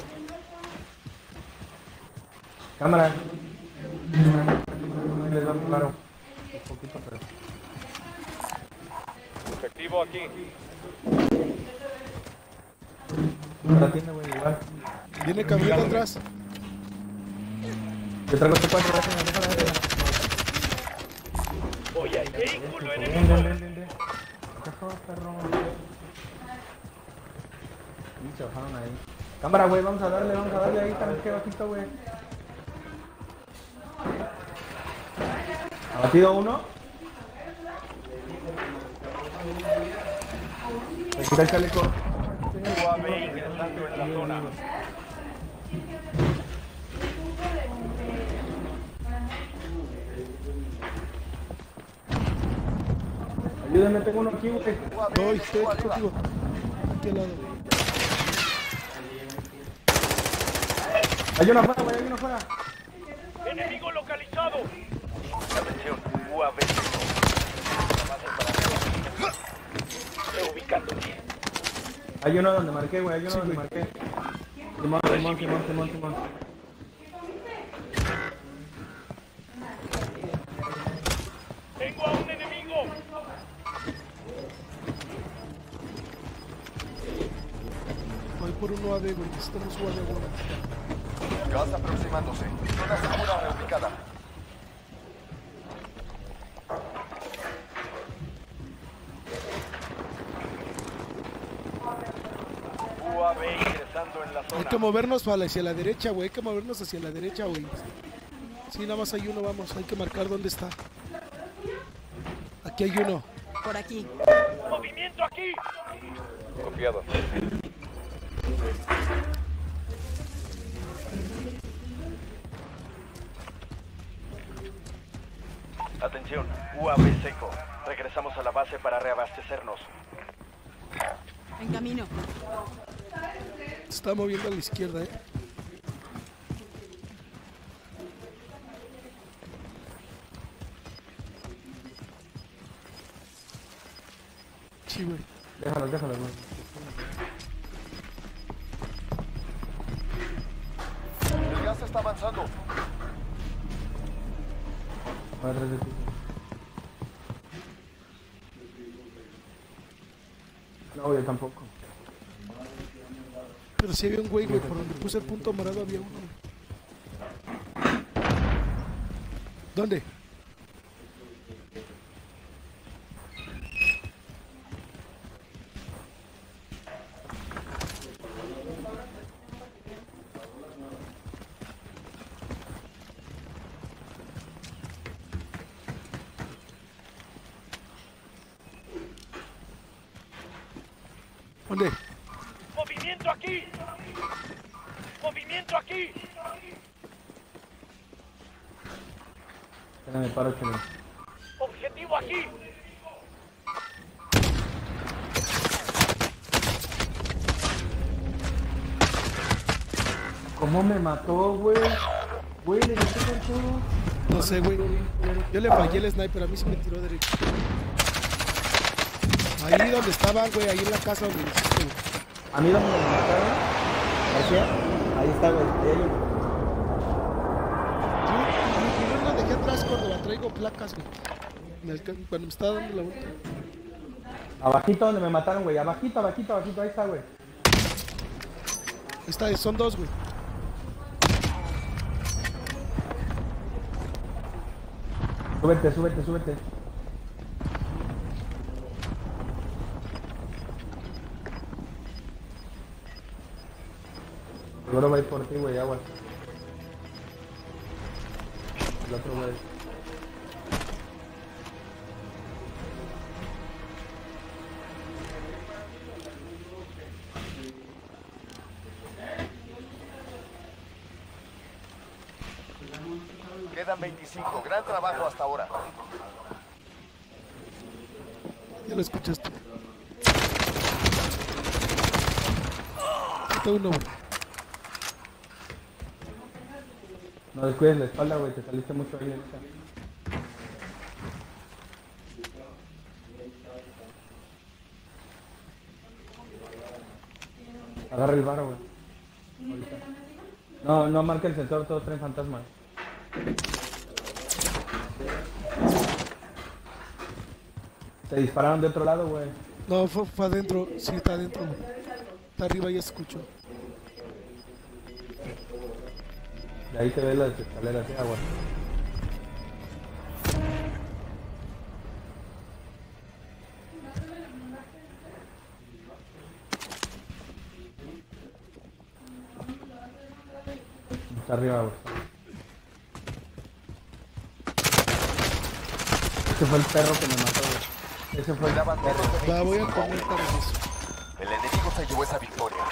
Cámara. Ahí les va claro. Un poquito, pero... Efectivo aquí. La tienda, güey, igual. Viene camioneta atrás. Yo traigo este 4, déjala. ¡Voy al vehículo Ven. ¿Qué fue, perro? Y se bajaron ahí. Cámara, güey, vamos a darle ahí, que bajito, güey. ¿Abatido uno? Me quita el chaleco. UAV ingresando en la zona. Ayúdenme, tengo uno aquí, güey. Estoy contigo. Aquí al lado. Hay uno afuera, güey, hay uno afuera. ¡Enemigo localizado! Atención, UAV. Reubicándome. Hay uno donde marqué, güey, marqué. Simón. ¡Tengo a un enemigo! Voy por un UAV, güey. Necesitamos UAV, güey. Gas aproximándose. Zona segura reubicada. UAV ingresando en la Hay zona. que movernos hacia la derecha, güey. Hay que movernos hacia la derecha, güey. Sí, nada más hay uno, vamos. Hay que marcar dónde está. Aquí hay uno. Por aquí. ¡Movimiento aquí! Copiado. Atención, UAV seco. Regresamos a la base para reabastecernos. En camino. Se está moviendo a la izquierda, Sí, güey. Déjalo, güey. El gas está avanzando. Atrás de ti. No, yo tampoco. Pero sí había un güey, por donde puse el punto morado había uno. ¿Dónde? ¿Dónde? ¡Movimiento aquí! ¡Movimiento aquí! Espérame, paro, chile. ¡Objetivo aquí! ¿Cómo me mató, güey? Güey, le dije con todo. No sé, güey. Yo le fallé el sniper, a mí se me tiró derecho. Ahí donde estaban, güey, ahí en la casa donde hiciste, güey. A mí donde me mataron. ¿García? Ahí está, güey. Ahí hay uno. Yo la dejé atrás cuando la traigo placas, güey. Cuando me estaba dando la vuelta. Abajito donde me mataron, güey. Abajito. Ahí está, güey. Son dos, güey. Súbete, súbete, súbete. Seguro va a ir por ti, güey, agua. El otro güey. Quedan 25. Gran trabajo hasta ahora. Ya lo escuchaste. Está uno. No descuides la espalda, güey, te saliste mucho ahí ahorita. Agarra el varo, güey. Ahorita. No, no marca el sensor, todos traen fantasmas. Te dispararon de otro lado, güey. No, fue adentro. Sí, está adentro. Está arriba, ya escucho. De ahí te ves las escaleras de agua. Está arriba, güey. Ese fue el perro que me mató, güey. Ese fue el perro. Va, voy a comentar eso. El enemigo se llevó esa victoria.